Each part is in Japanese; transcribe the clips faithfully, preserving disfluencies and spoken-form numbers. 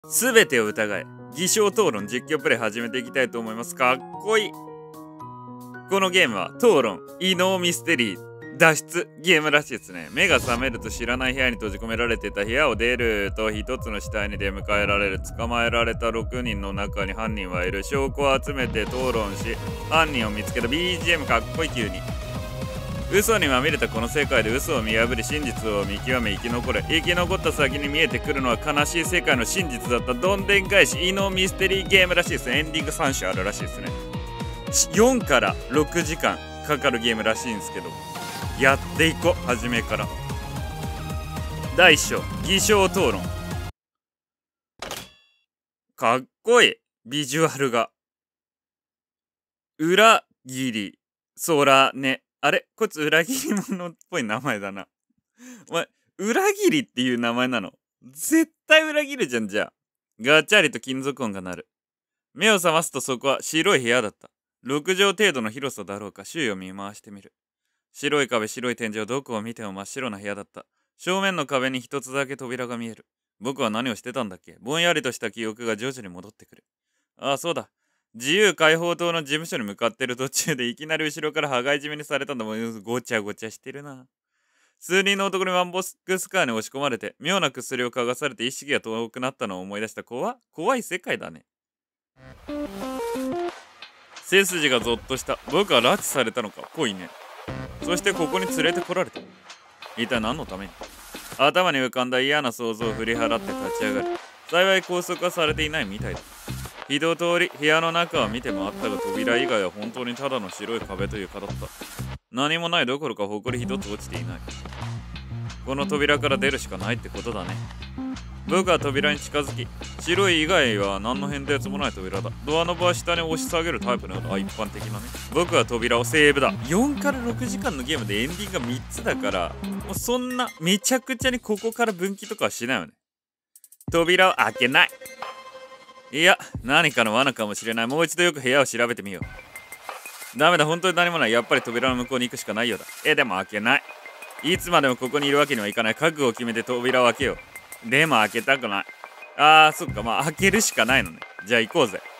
すべてを疑え。偽証討論実況プレイ始めていきたいと思います。かっこいい。このゲームは討論、異能ミステリー、脱出ゲームらしいですね。目が覚めると知らない部屋に閉じ込められていた部屋を出ると一つの死体に出迎えられる。捕まえられたろくにんの中に犯人はいる。証拠を集めて討論し犯人を見つけた。 ビージーエム かっこいい。急に嘘にまみれたこの世界で嘘を見破り真実を見極め生き残れ。生き残った先に見えてくるのは悲しい世界の真実だった。どんでん返し異能ミステリーゲームらしいですね。エンディングさん種あるらしいですね。よんからろくじかんかかるゲームらしいんですけど、やっていこう。初めからだいいっ章偽証討論。かっこいい。ビジュアルが裏切り空ね。あれこいつ裏切り者っぽい名前だな。お前裏切りっていう名前なの？絶対裏切るじゃん。じゃあガチャリと金属音が鳴る。目を覚ますとそこは白い部屋だった。ろく畳程度の広さだろうか。周囲を見回してみる。白い壁、白い天井、どこを見ても真っ白な部屋だった。正面の壁に一つだけ扉が見える。僕は何をしてたんだっけ。ぼんやりとした記憶が徐々に戻ってくる。ああそうだ、自由解放党の事務所に向かってる途中でいきなり後ろから羽交い締めにされたんだもん。ごちゃごちゃしてるな。数人の男にワンボックスカーに押し込まれて妙な薬を嗅がされて意識が遠くなったのを思い出した。怖怖い世界だね。背筋がゾッとした。僕は拉致されたのか。ぽいね。そしてここに連れてこられた。一体何のために。頭に浮かんだ嫌な想像を振り払って立ち上がる。幸い拘束はされていないみたいだ。一通り部屋の中を見て回ったが扉以外は本当にただの白い壁というかだった。何もないどころか埃一つ落ちていない。この扉から出るしかないってことだね。僕は扉に近づき、白い以外は何の変哲もない扉だ。ドアノブは下に押し下げるタイプのようだ。一般的なね。僕は扉をセーブだ。よんからろくじかんのゲームでエンディングがみっつだから、もうそんなめちゃくちゃにここから分岐とかはしないよね。扉を開けない。いや、何かの罠かもしれない。もう一度よく部屋を調べてみよう。ダメだ、本当に何もない。やっぱり扉の向こうに行くしかないようだ。え、でも開けない。いつまでもここにいるわけにはいかない。覚悟を決めて扉を開けよう。でも開けたくない。あー、そっか。まあ開けるしかないのね。じゃあ行こうぜ。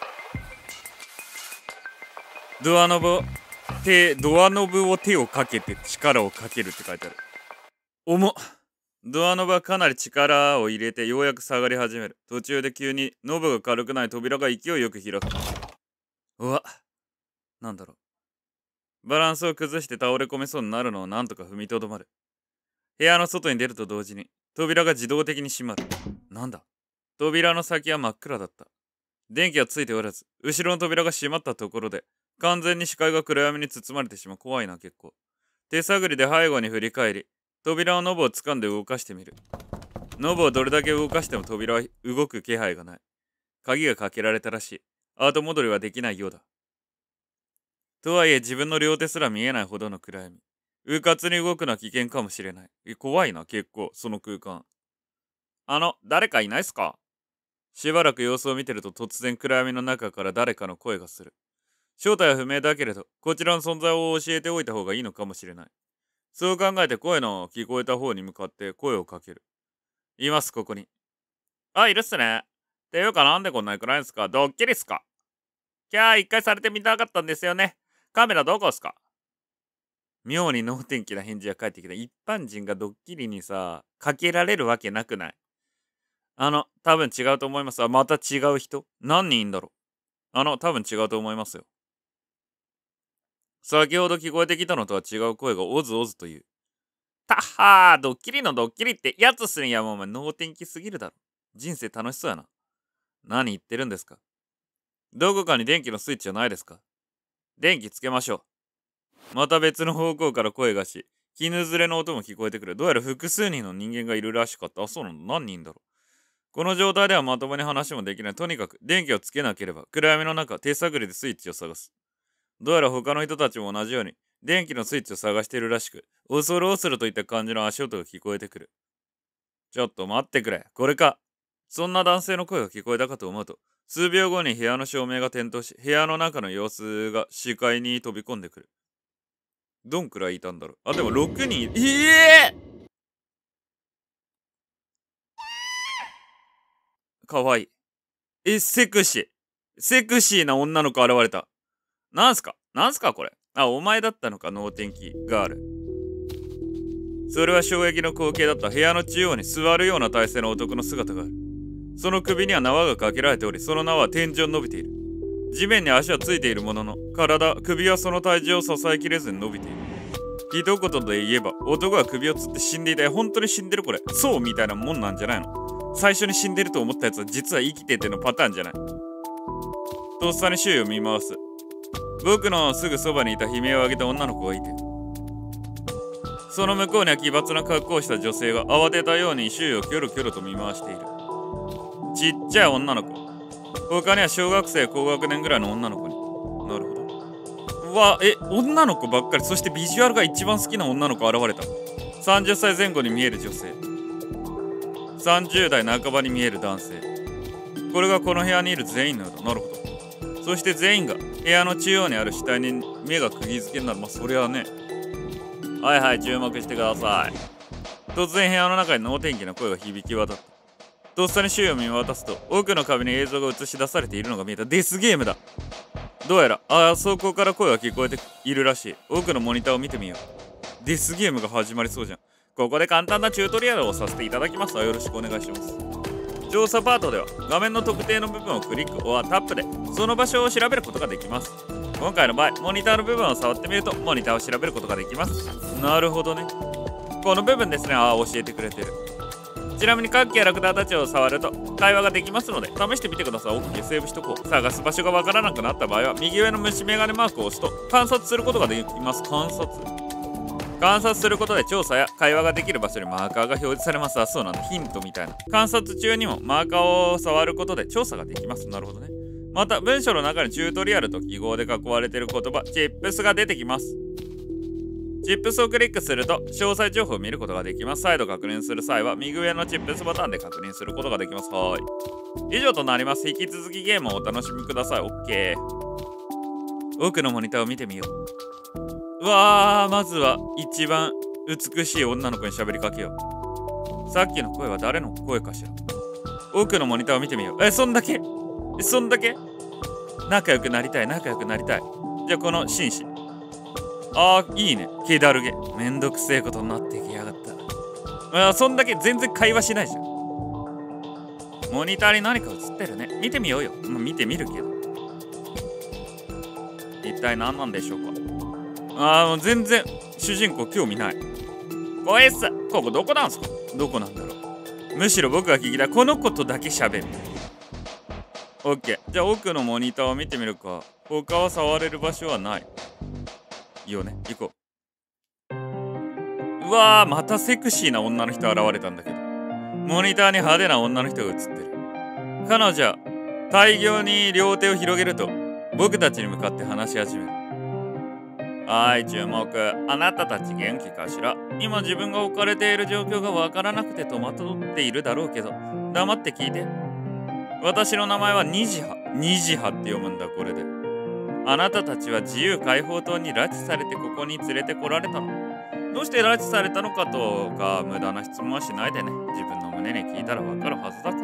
ドアノブを手、ドアノブを手をかけて力をかけるって書いてある。重っ。ドアノブはかなり力を入れてようやく下がり始める。途中で急にノブが軽くない扉が勢いよく開く。うわ、なんだろう。バランスを崩して倒れ込めそうになるのをなんとか踏みとどまる。部屋の外に出ると同時に扉が自動的に閉まる。なんだ。扉の先は真っ暗だった。電気はついておらず、後ろの扉が閉まったところで完全に視界が暗闇に包まれてしまう。怖いな結構。手探りで背後に振り返り、扉のノブを掴んで動かしてみる。ノブをどれだけ動かしても扉は動く気配がない。鍵がかけられたらしい。後戻りはできないようだ。とはいえ自分の両手すら見えないほどの暗闇。うかつに動くのは危険かもしれない。え、怖いな結構その空間。あの、誰かいないっすか。しばらく様子を見てると突然暗闇の中から誰かの声がする。正体は不明だけれど、こちらの存在を教えておいた方がいいのかもしれない。そう考えて声の聞こえた方に向かって声をかける。います、ここに。あ、いるっすね。ていうかなんでこんなに暗いんすか。ドッキリっすか。キャー、一回されてみたかったんですよね。カメラどこっすか。妙に能天気な返事が返ってきた。一般人がドッキリにさ、かけられるわけなくない。あの、多分違うと思います。あ、また違う人。何人いんだろう。あの、多分違うと思いますよ。先ほど聞こえてきたのとは違う声がオズオズという。たっはー、ドッキリのドッキリってやつすんや。もうお前能天気すぎるだろ。人生楽しそうやな。何言ってるんですか。どこかに電気のスイッチはないですか。電気つけましょう。また別の方向から声がし、絹ずれの音も聞こえてくる。どうやら複数人の人間がいるらしかった。あ、そうなの。何人だろう。この状態ではまともに話もできない。とにかく電気をつけなければ暗闇の中手探りでスイッチを探す。どうやら他の人たちも同じように電気のスイッチを探しているらしく、恐る恐るといった感じの足音が聞こえてくる。ちょっと待ってくれ。これか。そんな男性の声が聞こえたかと思うと、数秒後に部屋の照明が点灯し、部屋の中の様子が視界に飛び込んでくる。どんくらいいたんだろう。あ、でもろくにん。ええー、 可愛い。え、セクシー。セクシーな女の子現れた。なんすかなんすかこれ。あ、お前だったのか、能天気ガール。それは衝撃の光景だった。部屋の中央に座るような体勢の男の姿がある。その首には縄がかけられており、その縄は天井に伸びている。地面に足はついているものの、体、首はその体重を支えきれずに伸びている。一言で言えば、男は首をつって死んでいた。本当に死んでるこれ。そうみたいなもんなんじゃないの？最初に死んでると思ったやつは実は生きててのパターンじゃない。とっさに周囲を見回す。僕のすぐそばにいた悲鳴を上げた女の子がいて、その向こうには奇抜な格好をした女性が慌てたように周囲をキョロキョロと見回している。ちっちゃい女の子。他には小学生高学年ぐらいの女の子に。なるほど。うわ、え、女の子ばっかり。そしてビジュアルが一番好きな女の子現れた。さんじゅっさいぜん後に見える女性。さんじゅう代半ばに見える男性。これがこの部屋にいる全員のようだ。なるほど。そして全員が部屋の中央にある死体に目が釘付けになる。まあそれはね。はいはい、注目してください。突然部屋の中に能天気な声が響き渡った。とっさに周囲を見渡すと、奥の壁に映像が映し出されているのが見えた。デスゲームだ。どうやら、あそこから声が聞こえているらしい。奥のモニターを見てみよう。デスゲームが始まりそうじゃん。ここで簡単なチュートリアルをさせていただきます。よろしくお願いします。調査パートでは、画面の特定の部分をクリック、おタップで、その場所を調べることができます。今回の場合、モニターの部分を触ってみると、モニターを調べることができます。なるほどね。この部分ですね。ああ、教えてくれてる。ちなみに各キャラクターたちを触ると会話ができますので試してみてください。 OK、 セーブしとこう。探す場所がわからなくなった場合は右上の虫眼鏡マークを押すと観察することができます。観察観察することで調査や会話ができる場所にマーカーが表示されます。あ、そうなんだ。ヒントみたいな。観察中にもマーカーを触ることで調査ができます。なるほどね。また文章の中にチュートリアルと記号で囲われている言葉チップスが出てきます。チップスをクリックすると詳細情報を見ることができます。再度確認する際は右上のチップスボタンで確認することができます。はーい。以上となります。引き続きゲームをお楽しみください。 OK。 奥のモニターを見てみよう。うわー、まずは一番美しい女の子に喋りかけよう。さっきの声は誰の声かしら。奥のモニターを見てみよう。え、そんだけえ、そんだけ仲良くなりたい、仲良くなりたい。じゃあこの紳士。あー、いいね。気だるげ。めんどくせえことになってきやがった。あー、そんだけ全然会話しないじゃん。モニターに何か映ってるね。見てみようよ。まあ、見てみるけど。一体何なんでしょうか。あー、もう全然主人公興味ない。こいつ、ここどこなんすか？どこなんだろう。むしろ僕が聞きたい。このことだけ喋る。オッケー。じゃあ奥のモニターを見てみるか。他は触れる場所はない。いいよね。行こう。うわー、またセクシーな女の人現れたんだけど。モニターに派手な女の人が映ってる。彼女は大量に両手を広げると僕たちに向かって話し始める。はい、注目。あなたたち元気かしら？今自分が置かれている状況がわからなくて戸惑っているだろうけど、黙って聞いて。私の名前はニジハ。ニジハって読むんだ、これで。あなたたちは自由解放党に拉致されてここに連れてこられたの。どうして拉致されたのかとか無駄な質問はしないでね。自分の胸に聞いたらわかるはずだから。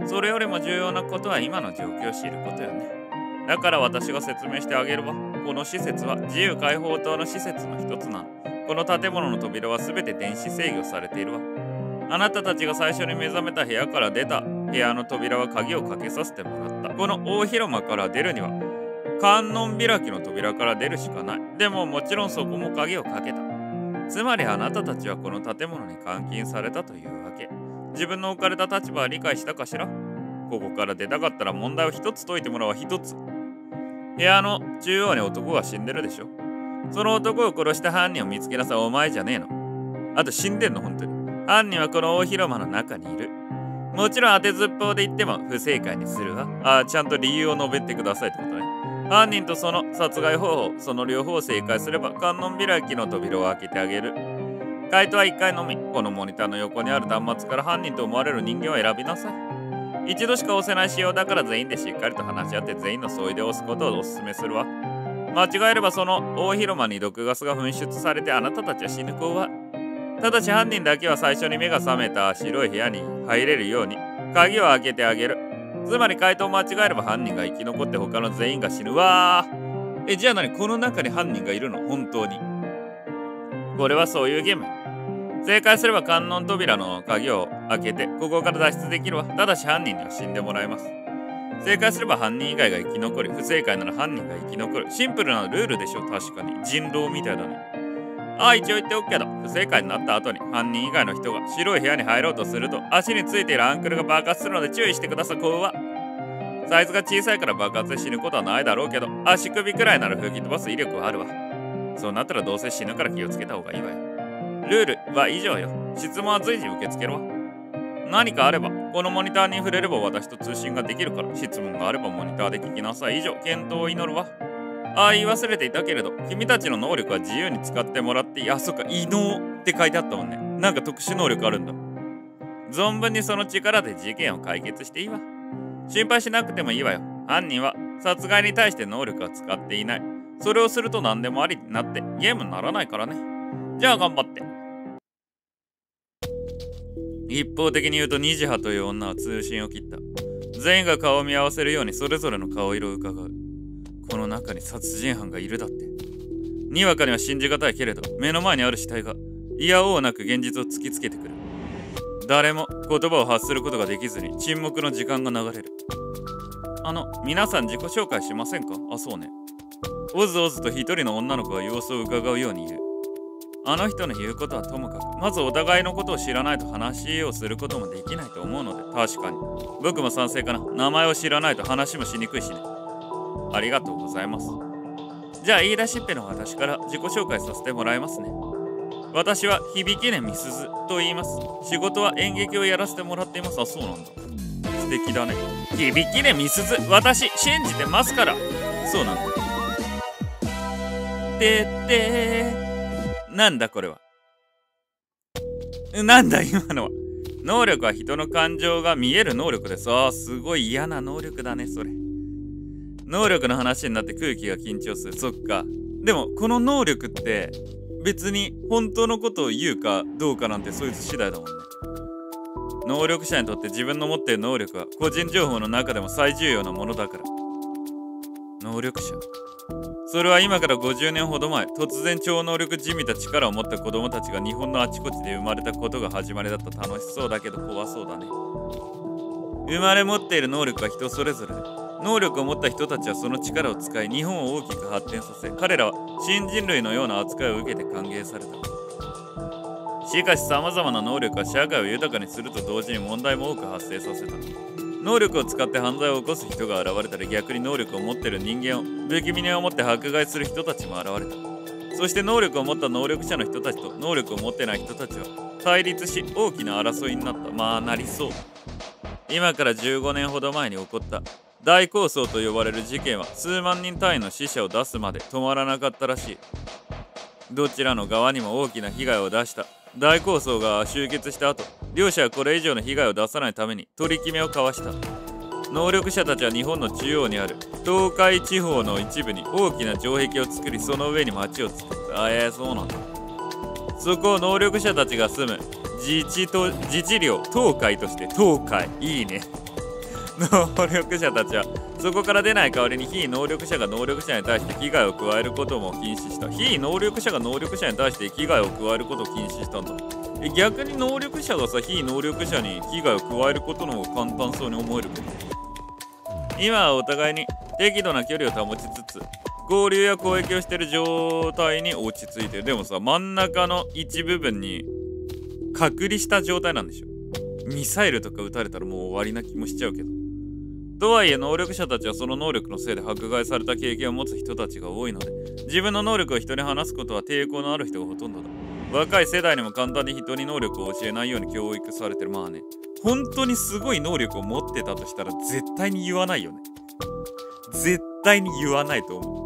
それよりも重要なことは今の状況を知ることよね。だから私が説明してあげるわ。この施設は自由解放党の施設の一つなの。この建物の扉は全て電子制御されているわ。あなたたちが最初に目覚めた部屋から出た部屋の扉は鍵をかけさせてもらった。この大広間から出るには観音開きの扉から出るしかない。でももちろんそこも鍵をかけた。つまりあなたたちはこの建物に監禁されたというわけ。自分の置かれた立場は理解したかしら？ここから出たかったら問題を一つ解いてもらうわ。一つ。部屋の中央に男が死んでるでしょ。その男を殺した犯人を見つけなさい。お前じゃねえの。あと死んでんの本当に。犯人はこの大広間の中にいる。もちろん当てずっぽうで言っても不正解にするわ。ああ、ちゃんと理由を述べてくださいってことね。犯人とその殺害方法、その両方を正解すれば観音開きの扉を開けてあげる。回答はいっかいのみ。このモニターの横にある端末から犯人と思われる人間を選びなさい。一度しか押せない仕様だから全員でしっかりと話し合って全員の総意で押すことをお勧めするわ。間違えればその大広間に毒ガスが噴出されてあなたたちは死ぬ子は。ただし犯人だけは最初に目が覚めた白い部屋に入れるように鍵を開けてあげる。つまり回答を間違えれば犯人が生き残って他の全員が死ぬ。わー。え、じゃあ何、この中に犯人がいるの？本当に。これはそういうゲーム。正解すれば観音扉の鍵を開けてここから脱出できるわ。ただし犯人には死んでもらいます。正解すれば犯人以外が生き残り、不正解なら犯人が生き残る。シンプルなルールでしょ。確かに人狼みたいだね。ああ、一応言っておくけど、不正解になった後に犯人以外の人が白い部屋に入ろうとすると足についているアンクルが爆発するので注意してください。怖っ。サイズが小さいから爆発で死ぬことはないだろうけど、足首くらいなら吹き飛ばす威力はあるわ。そうなったらどうせ死ぬから気をつけた方がいいわよ。ルールは以上よ。質問は随時受け付けるわ。何かあればこのモニターに触れれば私と通信ができるから、質問があればモニターで聞きなさい。以上、検討を祈るわ。ああ、言い忘れていたけれど、君たちの能力は自由に使ってもらっていい。あ、そっか、異能って書いてあったもんね。なんか特殊能力あるんだ。存分にその力で事件を解決していいわ。心配しなくてもいいわよ。犯人は殺害に対して能力は使っていない。それをすると何でもありになってゲームにならないからね。じゃあ頑張って。一方的に言うと、ニジハという女は通信を切った。全員が顔を見合わせるようにそれぞれの顔色を伺う。この中に殺人犯がいるだって。にわかには信じがたいけれど、目の前にある死体がいやおうなく現実を突きつけてくる。誰も言葉を発することができずに沈黙の時間が流れる。あの、皆さん自己紹介しませんか？あ、そうね。おずおずと一人の女の子が様子を伺うように言う。あの人の言うことはともかく、まずお互いのことを知らないと話をすることもできないと思うので、確かに僕も賛成かな。名前を知らないと話もしにくいしね。ありがとうございます。じゃあ言い出しっぺの私から自己紹介させてもらいますね。私は響音美鈴と言います。仕事は演劇をやらせてもらっています。あ、そうなんだ。素敵だね。響音美鈴、私信じてますから。そうなんだ。てってー。なんだこれは。なんだ今のは。能力は人の感情が見える能力です。あー、すごい嫌な能力だねそれ。能力の話になって空気が緊張する。そっか。でもこの能力って別に本当のことを言うかどうかなんてそいつ次第だもんね。能力者にとって自分の持っている能力は個人情報の中でも最重要なものだから。能力者、それは今からごじゅうねんほど前、突然超能力じみた力を持った子供たちが日本のあちこちで生まれたことが始まりだった。楽しそうだけど怖そうだね。生まれ持っている能力は人それぞれで、能力を持った人たちはその力を使い日本を大きく発展させ、彼らは新人類のような扱いを受けて歓迎された。しかし様々な能力は社会を豊かにすると同時に問題も多く発生させた。能力を使って犯罪を起こす人が現れたり、逆に能力を持っている人間を不気味に思って迫害する人たちも現れた。そして能力を持った能力者の人たちと能力を持ってない人たちは対立し、大きな争いになった。まあなりそう。今からじゅうごねんほど前に起こった大抗争と呼ばれる事件は数万人単位の死者を出すまで止まらなかったらしい。どちらの側にも大きな被害を出した大抗争が終結した後、両者はこれ以上の被害を出さないために取り決めを交わした。能力者たちは日本の中央にある東海地方の一部に大きな城壁を作り、その上に町を作った。あ、えー、そうなんだ。そこを能力者たちが住む自治と自治領東海として、東海いいね。能力者たちはそこから出ない代わりに非能力者が能力者に対して危害を加えることも禁止した。非能力者が能力者に対して危害を加えることを禁止したんだ。え、逆に能力者がさ、非能力者に危害を加えることの方が簡単そうに思えるけど、今はお互いに適度な距離を保ちつつ合流や攻撃をしている状態に落ち着いてる。でもさ、真ん中の一部分に隔離した状態なんでしょ。ミサイルとか撃たれたらもう終わりな気もしちゃうけど、とはいえ能力者たちはその能力のせいで迫害された経験を持つ人たちが多いので、自分の能力を人に話すことは抵抗のある人がほとんどだ。若い世代にも簡単に人に能力を教えないように教育されてる。まあね、本当にすごい能力を持ってたとしたら絶対に言わないよね。絶対に言わないと思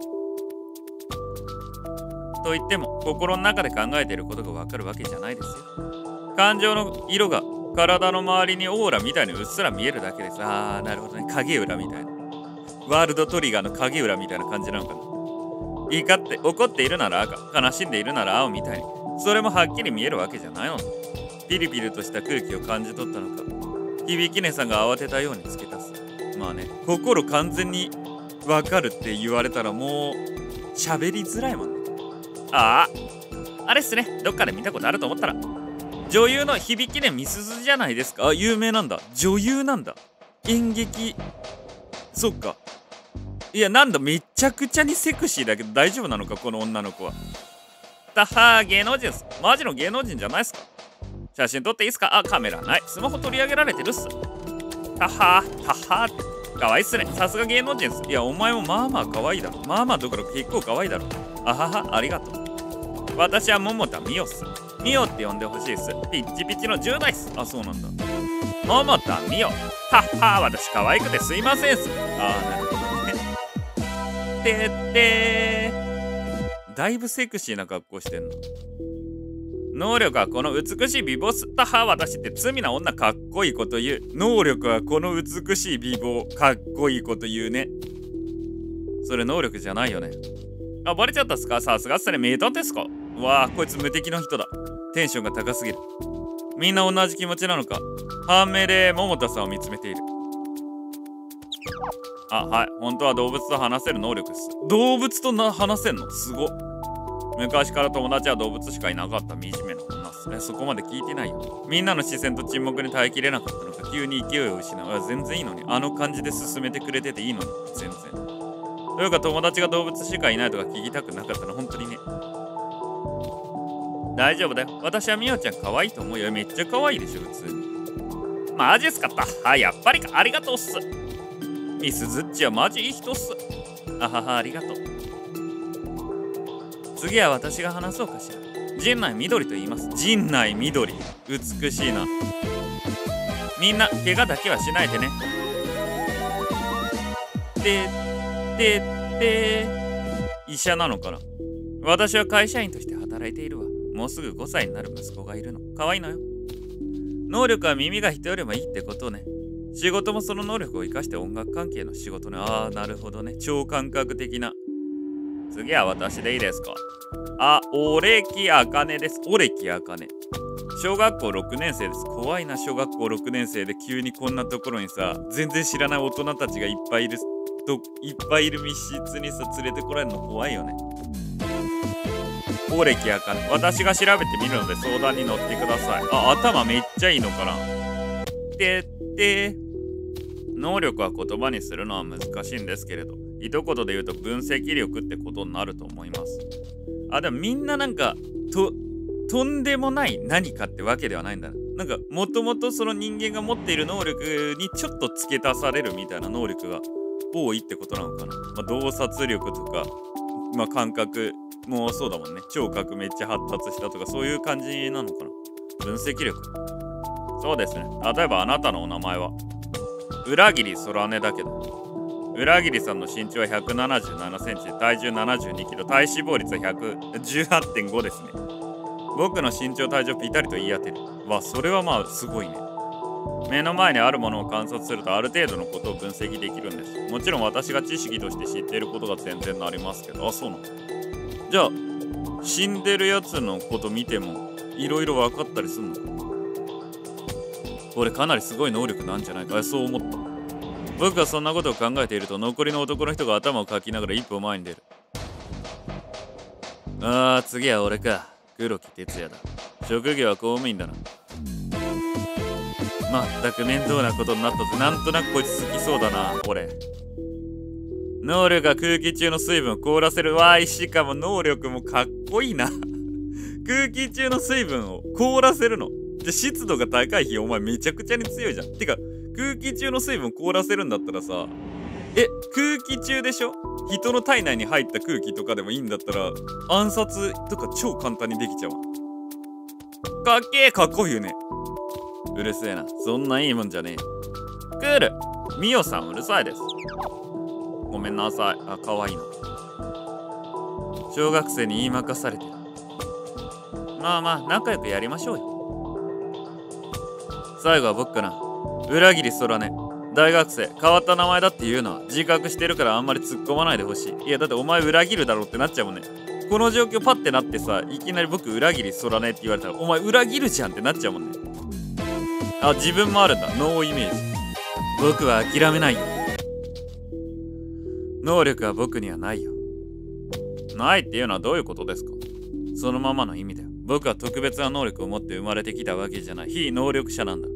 う。と言っても心の中で考えていることがわかるわけじゃないですよ。感情の色が体の周りにオーラみたいにうっすら見えるだけです。あー、なるほどね。影裏みたいな。ワールドトリガーの影裏みたいな感じなのかな。怒って怒っているなら赤、悲しんでいるなら青みたいに、それもはっきり見えるわけじゃないの。ピリピリとした空気を感じ取ったのか、 響きねさんが慌てたようにつけたっす。まあね、心完全にわかるって言われたらもう喋りづらいもんね。ああ、あれっすね、どっかで見たことあると思ったら女優の響きねみすずじゃないですか。あ、有名なんだ。女優なんだ。演劇、そっか。いや、なんだ、めちゃくちゃにセクシーだけど大丈夫なのかこの女の子は。たはー、芸能人っす。マジの芸能人じゃないっすか。写真撮っていいっすか。あ、カメラない。スマホ取り上げられてるっす。たはー、たはー、かわいいっすね。さすが芸能人っす。いや、お前もまあまあかわいいだろ。まあまあどころか結構かわいいだろ。あはは、ありがとう。私は桃田美代っす。美代って呼んでほしいっす。ピッチピチのじゅう代っす。あ、そうなんだ。桃田美代。はっはー、私可愛くてすいませんっす。あー、なるほどね。てってー。だいぶセクシーな格好してんの。能力はこの美しい美貌すったは私って罪な女かっこいいこと言う。能力はこの美しい美貌かっこいいこと言うね。それ能力じゃないよね。あ、バレちゃったっすか。さすがっすね。名探偵っすか。わあ、こいつ無敵の人だ。テンションが高すぎる。みんな同じ気持ちなのか。半目で桃田さんを見つめている。あ、はい。本当は動物と話せる能力っす。動物とな話せんのすごっ。昔から友達は動物しかいなかった惨めな女っすね。そこまで聞いてないよ。みんなの視線と沈黙に耐えきれなかったのか、急に勢いを失う。いや、全然いいのに。あの感じで進めてくれてていいのに。全然。というか友達が動物しかいないとか聞きたくなかったの。本当にね。大丈夫だよ。私はみおちゃん可愛いと思うよ。めっちゃ可愛いでしょ、普通に。マジっすかった。あ、やっぱりか。ありがとうっす。ミスズッチはマジいい人っす。あはは、ありがとう。次は私が話そうかしら。陣内みどりと言います。陣内みどり。美しいな。みんな、怪我だけはしないでね。てってって医者なのかな。私は会社員として働いているわ。もうすぐごさいになる息子がいるの。可愛いのよ。能力は耳が人よりもいいってことね。仕事もその能力を生かして音楽関係の仕事ね。ああ、なるほどね。超感覚的な。次は私でいいですか。あ、オレキアカネです。オレキアカネ。小学校ろくねん生です。怖いな、小学校ろくねん生で急にこんなところにさ、全然知らない大人たちがいっぱいいると、いっぱいいる密室にさ、連れてこられるの怖いよね。オレキアカネ。私が調べてみるので相談に乗ってください。あ、頭めっちゃいいのかな。てって能力は言葉にするのは難しいんですけれど、一言で言うと分析力ってことになると思います。あ、でもみんななんかととんでもない何かってわけではないんだな。なんかもともとその人間が持っている能力にちょっと付け足されるみたいな能力が多いってことなのかな。まあ、洞察力とか、まあ、感覚もそうだもんね。聴覚めっちゃ発達したとかそういう感じなのかな。分析力。そうですね。例えばあなたのお名前は裏切り空音だけど、裏切りさんの身長はひゃくななじゅうななセンチ、体重ななじゅうにキロ、体脂肪率はひゃくじゅうはちてんごですね。僕の身長体重ピタリと言い当てる。わ、それはまあすごいね。目の前にあるものを観察するとある程度のことを分析できるんです。もちろん私が知識として知っていることが全然なりますけど。あ、そうなの。じゃあ死んでるやつのこと見てもいろいろ分かったりすんのか。これかなりすごい能力なんじゃないか。そう思った。僕がそんなことを考えていると残りの男の人が頭をかきながら一歩前に出る。あー、次は俺か。黒木哲也だ。職業は公務員だな。まったく面倒なことになったぜ。なんとなくこいつ好きそうだな、俺。能力が空気中の水分を凍らせる。わーい、しかも能力もかっこいいな。空気中の水分を凍らせるの。じゃ、湿度が高い日、お前めちゃくちゃに強いじゃん。てか、空気中の水分凍らせるんだったらさ、え、空気中でしょ。人の体内に入った空気とかでもいいんだったら暗殺とか超簡単にできちゃうわ。かっけー、かっこいいよね。うるせえな、そんないいもんじゃねえ。クール、ミオさんうるさいです。ごめんなさい。あ、かわいいな。小学生に言いまかされてる。まあまあ仲良くやりましょうよ。最後は僕かな。裏切り空ね。大学生、変わった名前だっていうのは自覚してるからあんまり突っ込まないでほしい。いやだってお前裏切るだろってなっちゃうもんね。この状況パッてなってさ、いきなり僕裏切り空ねって言われたらお前裏切るじゃんってなっちゃうもんね。 あ、自分もあるんだ。ノーイメージ。僕は諦めないよ。能力は僕にはないよ。ないっていうのはどういうことですか？そのままの意味だよ。僕は特別な能力を持って生まれてきたわけじゃない。非能力者なんだ。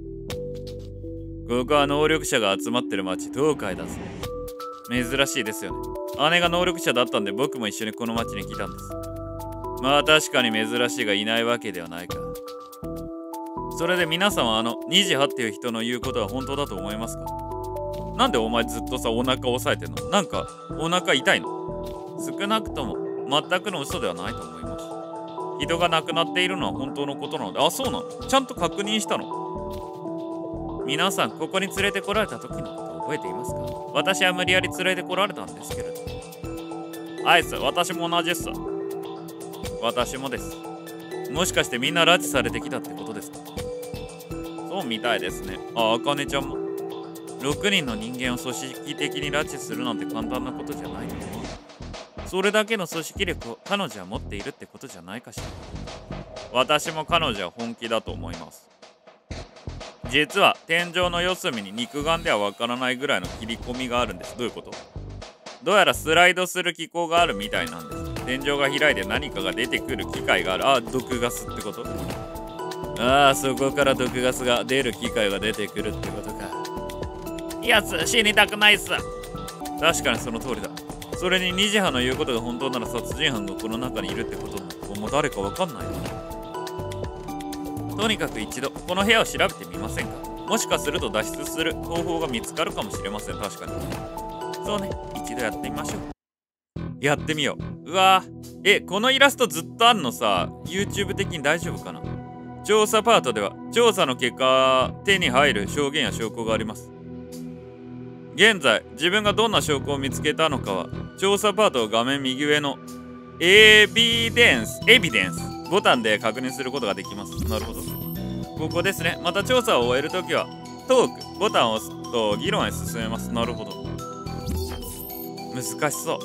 ここは能力者が集まってる町、東海だぜ。珍しいですよね。姉が能力者だったんで僕も一緒にこの町に来たんです。まあ確かに珍しいがいないわけではないか。それで皆さんはあのにじはっていう人の言うことは本当だと思いますか？なんでお前ずっとさお腹押さえてんの？なんかお腹痛いの？少なくとも全くの嘘ではないと思います。人が亡くなっているのは本当のことなので。あ、そうなの？ちゃんと確認したの？皆さんここに連れてこられた時のことを覚えていますか？私は無理やり連れてこられたんですけれど。アイス、私も同じっす。私もです。もしかしてみんな拉致されてきたってことですか？そうみたいですね。あ、あかねちゃんも。ろくにんの人間を組織的に拉致するなんて簡単なことじゃないと思う。それだけの組織力を彼女は持っているってことじゃないかしら。私も彼女は本気だと思います。実は天井の四隅に肉眼ではわからないぐらいの切り込みがあるんです。どういうこと？どうやらスライドする機構があるみたいなんです。天井が開いて何かが出てくる機械がある。あ、毒ガスってこと？ああ、そこから毒ガスが出る機械が出てくるってことか。やつ、死にたくないっす。確かにその通りだ。それにニジハの言うことが本当なら殺人犯がこの中にいるってことになる。もう誰かわかんないな。とにかく一度この部屋を調べてみませんか？もしかすると脱出する方法が見つかるかもしれません。確かに。そうね、一度やってみましょう。やってみよう。うわー、え、このイラストずっとあんのさ、 YouTube 的に大丈夫かな？調査パートでは調査の結果手に入る証言や証拠があります。現在自分がどんな証拠を見つけたのかは調査パート画面右上のエビデンスエビデンスボタンで確認することができます。なるほど、ここですね。また調査を終えるときはトークボタンを押すと議論へ進めます。なるほど、難しそう。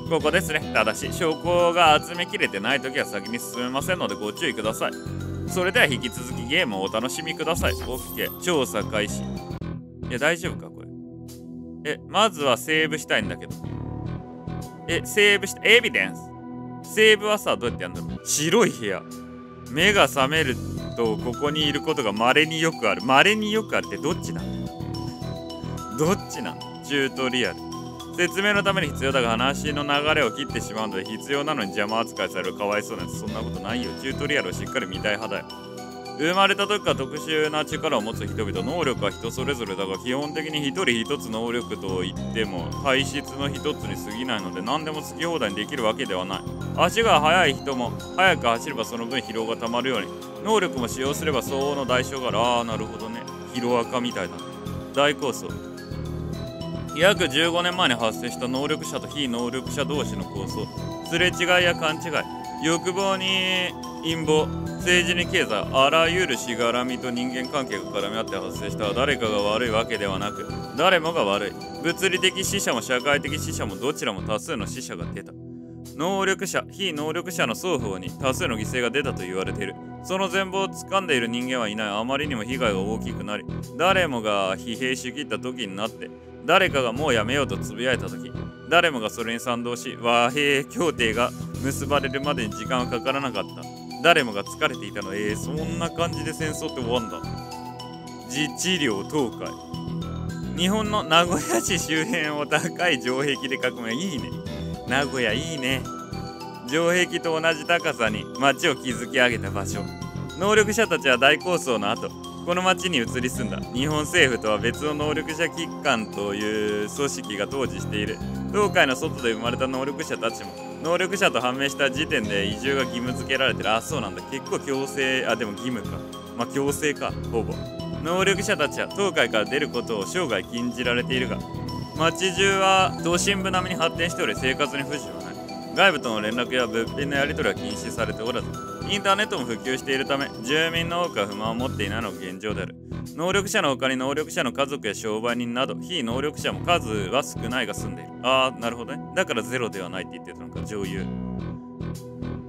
ここですね。ただし証拠が集めきれてないときは先に進めませんのでご注意ください。それでは引き続きゲームをお楽しみください。 OK、 調査開始。いや大丈夫かこれ。え、まずはセーブしたいんだけど。え、セーブした、エビデンス。セーブはさ、どうやってやるんだろう。白い部屋。目が覚めると、ここにいることが稀によくある。稀によくあるってどっちなの？どっちなの？チュートリアル。説明のために必要だが話の流れを切ってしまうので必要なのに邪魔扱いされる。かわいそうなやつ。そんなことないよ。チュートリアルをしっかり見たい派だよ。生まれた時から特殊な力を持つ人々。能力は人それぞれだが基本的に一人一つ能力と言っても体質の一つに過ぎないので何でも好き放題にできるわけではない。足が速い人も速く走ればその分疲労がたまるように能力も使用すれば相応の代償がある。ああ、なるほどね。ヒロアカみたいだ。大構想。約じゅうごねんまえに発生した能力者と非能力者同士の構想。すれ違いや勘違い、欲望に陰謀、政治に経済、あらゆるしがらみと人間関係が絡み合って発生した。誰かが悪いわけではなく誰もが悪い。物理的死者も社会的死者もどちらも多数の死者が出た。能力者、非能力者の双方に多数の犠牲が出たと言われている。その全貌を掴んでいる人間はいない。あまりにも被害が大きくなり誰もが疲弊しきった時になって誰かがもうやめようとつぶやいた時誰もがそれに賛同し和平協定が結ばれるまでに時間はかからなかった。誰もが疲れていたの。えー、そんな感じで戦争って終わんだ。自治領東海。日本の名古屋市周辺を高い城壁で囲む。いいね。名古屋いいね。城壁と同じ高さに町を築き上げた場所。能力者たちは大構想の後この町に移り住んだ。日本政府とは別の能力者機関という組織が統治している。東海の外で生まれた能力者たちも能力者と判明した時点で移住が義務付けられてる。あ、そうなんだ。結構強制、あ、でも義務か。まあ強制か、ほぼ。能力者たちは東海から出ることを生涯禁じられているが町中は都心部並みに発展しており生活に不自由はない。外部との連絡や物品のやり取りは禁止されておらずインターネットも普及しているため住民の多くは不満を持っていないのが現状である。能力者の他に能力者の家族や商売人など非能力者も数は少ないが住んでいる。ああ、なるほどね。だからゼロではないって言ってたのか。上優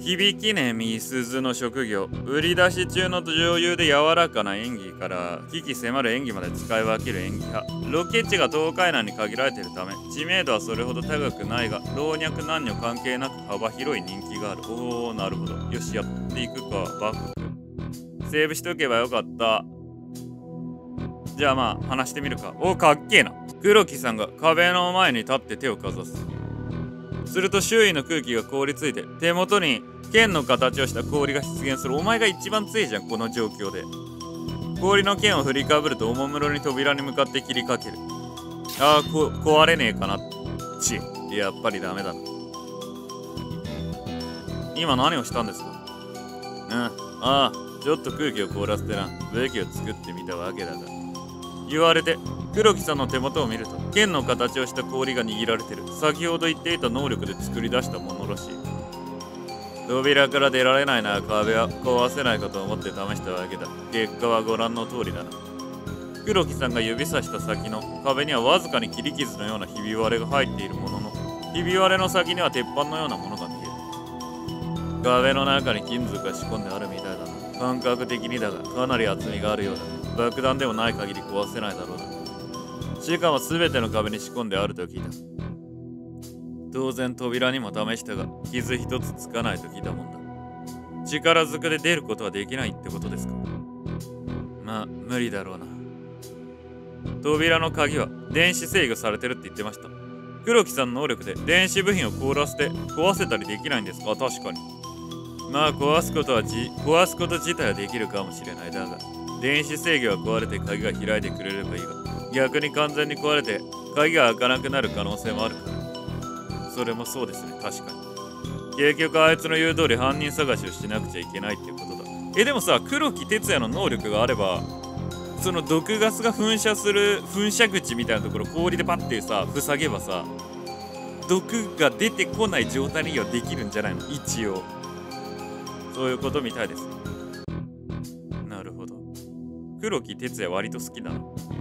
響ねみすずの職業。売り出し中の女優で柔らかな演技から危機迫る演技まで使い分ける演技派。ロケ地が東海南に限られているため知名度はそれほど高くないが、老若男女関係なく幅広い人気がある。おー、なるほど。よし、やっていくか。バックセーブしとけばよかった。じゃあまあ話してみるか。お、かっけえな。黒木さんが壁の前に立って手をかざす。すると周囲の空気が凍りついて手元に剣の形をした氷が出現する。お前が一番強いじゃん、この状況で。氷の剣を振りかぶるとおもむろに扉に向かって切りかける。ああ、こ壊れねえかな。ちやっぱりダメだな。今何をしたんですか？うん、ああ、ちょっと空気を凍らせてな武器を作ってみたわけだが。言われて黒木さんの手元を見ると剣の形をした氷が握られてる。先ほど言っていた能力で作り出したものらしい。扉から出られないなら壁は壊せないかと思って試したわけだ。結果はご覧の通りだな。黒木さんが指さした先の壁にはわずかに切り傷のようなひび割れが入っているものの、ひび割れの先には鉄板のようなものが見える。壁の中に金属が仕込んであるみたいだな。感覚的にだがかなり厚みがあるようだ。爆弾でもない限り壊せないだろうな。しかも全ての壁に仕込んであると聞いた。当然扉にも試したが傷一つつかないと聞いたもんだ。力ずくで出ることはできないってことですか？まあ無理だろうな。扉の鍵は電子制御されてるって言ってました。黒木さんの能力で電子部品を凍らせて壊せたりできないんですか？確かに。まあ壊すことはじ壊すこと自体はできるかもしれない。だが電子制御が壊れて鍵が開いてくれればいいが、逆に完全に壊れて鍵が開かなくなる可能性もあるから。それもそうですね、確かに。結局あいつの言う通り犯人探しをしなくちゃいけないってことだ。え、でもさ、黒木哲也の能力があれば、その毒ガスが噴射する噴射口みたいなところ氷でパッてさ塞げばさ、毒が出てこない状態にはできるんじゃないの？一応そういうことみたいです。なるほど。黒木哲也割と好きだな。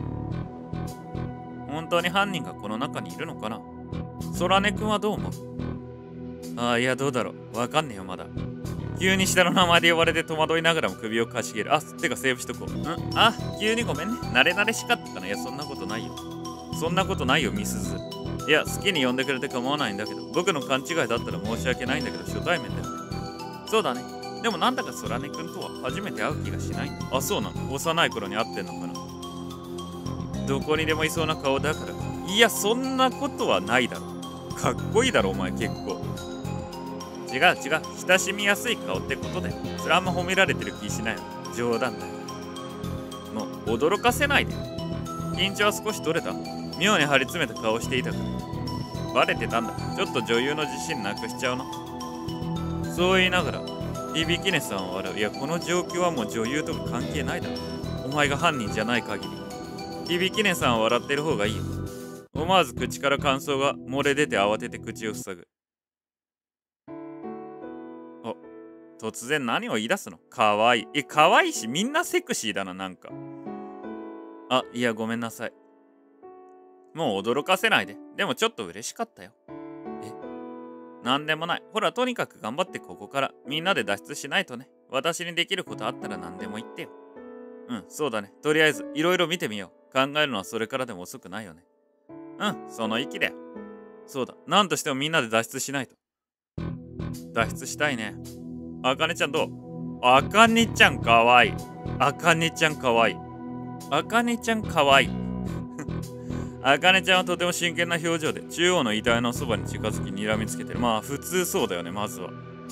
本当に犯人がこの中にいるのかな？空音くんはどう思う？ああ、いやどうだろう。わかんねえよまだ。急に下の名前で呼ばれて戸惑いながらも首をかしげる。あ、てかセーブしとこう。うん、あ、急にごめんね。慣れ慣れしかったかな。いやそんなことないよ。そんなことないよミスズ。いや好きに呼んでくれて構わないんだけど、僕の勘違いだったら申し訳ないんだけど初対面だよね。そうだね。でもなんだか空音くんとは初めて会う気がしないんだ。あ、そうなの。幼い頃に会ってんのかな。どこにでもいそうな顔だからか。いやそんなことはないだろ。かっこいいだろお前結構。違う違う、親しみやすい顔ってことだよ。それあんま褒められてる気しないよ。冗談だよ。もう驚かせないで。緊張は少し取れた。妙に張り詰めた顔していたから。バレてたんだ。ちょっと女優の自信なくしちゃうの。そう言いながら響ねさんは笑う。いやこの状況はもう女優とか関係ないだろ。お前が犯人じゃない限り。響ねさんは笑ってる方がいいよ。思わず口から感想が漏れ出て慌てて口を塞ぐ。あ、突然何を言い出すの？かわいい。え、かわいいしみんなセクシーだななんか。あ、いやごめんなさい。もう驚かせないで。でもちょっと嬉しかったよ。え、なんでもない。ほらとにかく頑張ってここからみんなで脱出しないとね。私にできることあったら何でも言ってよ。うん、そうだね。とりあえずいろいろ見てみよう。考えるのはそれからでも遅くないよね。うん、その息だよ。そうだ。なんとしてもみんなで脱出しないと。脱出したいね。あかねちゃんどう？あかねちゃんかわいい。あかねちゃんかわいい。あかねちゃんかわいい。あかねちゃんはとても真剣な表情で中央の遺体のそばに近づき睨みつけてる。まあ普通そうだよね。まずは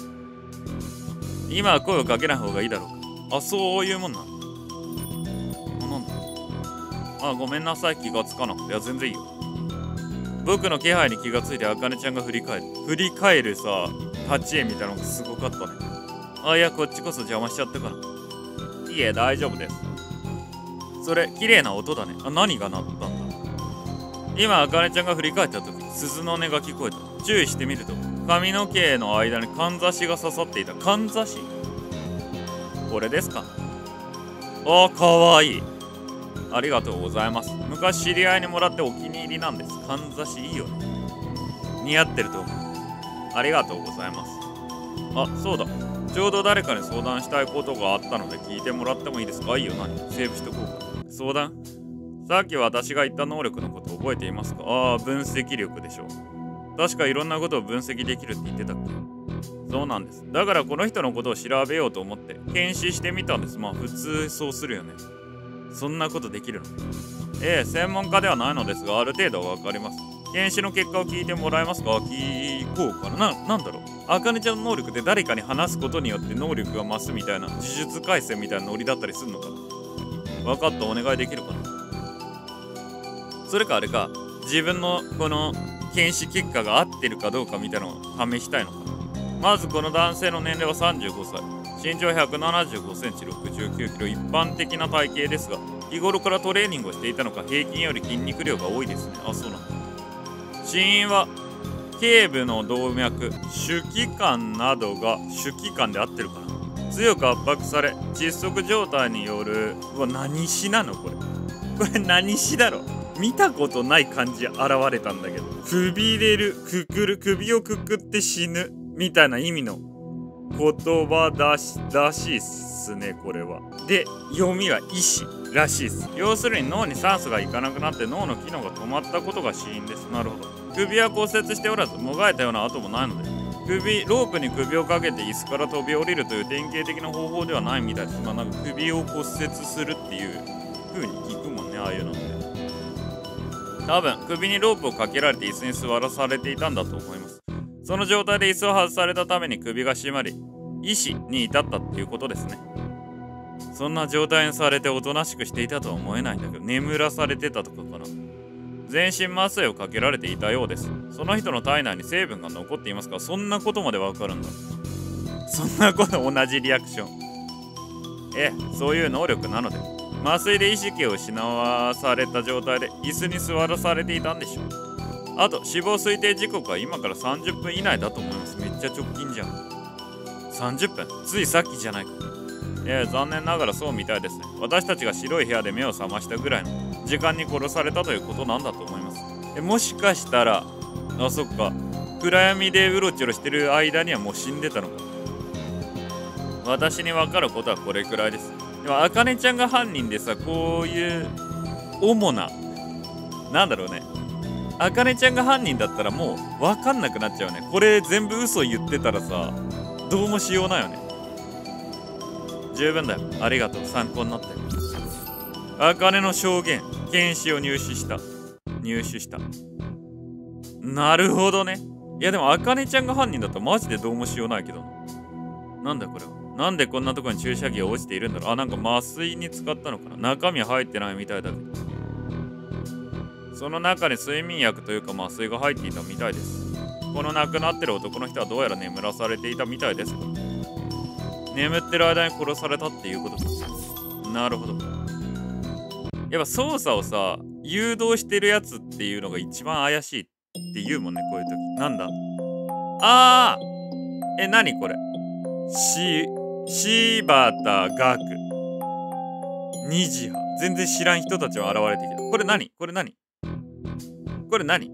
今は声をかけない方がいいだろうか。あ、そういうもんなの。あ、なんだ。あ、ごめんなさい。気がつかなくて。いや全然いいよ。僕の気配に気がついてあかねちゃんが振り返る。振り返るさ立ち絵みたいなのがすごかったね。あ、いやこっちこそ邪魔しちゃったかな。いえ大丈夫です。それ綺麗な音だね。あ、何が鳴ったんだ。今あかねちゃんが振り返った時鈴の音が聞こえた。注意してみると髪の毛の間にかんざしが刺さっていた。かんざし？これですか？あ、かわいい。ありがとうございます。昔知り合いにもらってお気に入りなんです。かんざしいいよね。似合ってると思う。ありがとうございます。 あ、そうだ。ちょうど誰かに相談したいことがあったので聞いてもらってもいいですか？いいよ、何？セーブしとこうか。相談？さっき私が言った能力のこと覚えていますか？ああ、分析力でしょう。確かいろんなことを分析できるって言ってたっけ？そうなんです。だからこの人のことを調べようと思って検視してみたんです。まあ普通そうするよね。そんなことできるの？ええ、専門家ではないのですが、ある程度はわかります。検視の結果を聞いてもらえますか？聞こうかな。な、なんだろう。あかねちゃんの能力で誰かに話すことによって能力が増すみたいな、呪術廻戦みたいなノリだったりするのかな？分かった、お願いできるかな？それかあれか、自分のこの検視結果が合ってるかどうかみたいなのを試したいのかな。まずこの男性の年齢はさんじゅうごさい。身長ひゃくななじゅうごセンチ、ろくじゅうきゅうキロ、一般的な体型ですが、日頃からトレーニングをしていたのか平均より筋肉量が多いですね。あ、そうなんだ。死因は頸部の動脈、手気管などが手気管で合ってるかな。強く圧迫され窒息状態による。うわ、何死なのこれ。これ何死だろ。見たことない感じ現れたんだけど、くびれる、くくる、首をくくって死ぬみたいな意味の言葉だし、らしいっすね、これは。で、読みは意志らしいっす。要するに脳に酸素がいかなくなって脳の機能が止まったことが死因です。なるほど。首は骨折しておらず、もがいたような跡もないので、首、ロープに首をかけて椅子から飛び降りるという典型的な方法ではないみたいです。まあなんか首を骨折するっていう風に聞くもんね、ああいうのって。多分、首にロープをかけられて椅子に座らされていたんだと思います。その状態で椅子を外されたために首が締まり、意死に至ったっていうことですね。そんな状態にされておとなしくしていたとは思えないんだけど、眠らされてたとかかな。全身麻酔をかけられていたようです。その人の体内に成分が残っていますか？そんなことまでわかるんだ。そんなこと同じリアクション。ええ、そういう能力なので。麻酔で意識を失わされた状態で椅子に座らされていたんでしょう。あと死亡推定時刻は今からさんじゅっぷん以内だと思います。めっちゃ直近じゃん。さんじゅっぷん、ついさっきじゃないか。ええ、残念ながらそうみたいですね。私たちが白い部屋で目を覚ましたぐらいの時間に殺されたということなんだと思います。え、もしかしたら、あ、そっか、暗闇でうろちょろしてる間にはもう死んでたのか。私に分かることはこれくらいです。でも、あかねちゃんが犯人でさ、こういう主な、なんだろうね。あかねちゃんが犯人だったらもう分かんなくなっちゃうね。これ全部嘘言ってたらさ、どうもしようないよね。十分だよ。ありがとう。参考になってる。あかねの証言、検視を入手した。入手した。なるほどね。いやでも、あかねちゃんが犯人だったらマジでどうもしようないけどな。なんだこれは。なんでこんなところに注射器が落ちているんだろう。あ、なんか麻酔に使ったのかな。中身は入ってないみたいだけど。その中に睡眠薬というか麻酔が入っていたみたいです。この亡くなってる男の人はどうやら眠らされていたみたいですが、眠ってる間に殺されたっていうことか。なるほど。やっぱ操作をさ、誘導してるやつっていうのが一番怪しいって言うもんね、こういう時。なんだ？あー、え、なにこれ？し、柴田学。にじは。全然知らん人たちは現れてきた。これ何？これ何？これ何？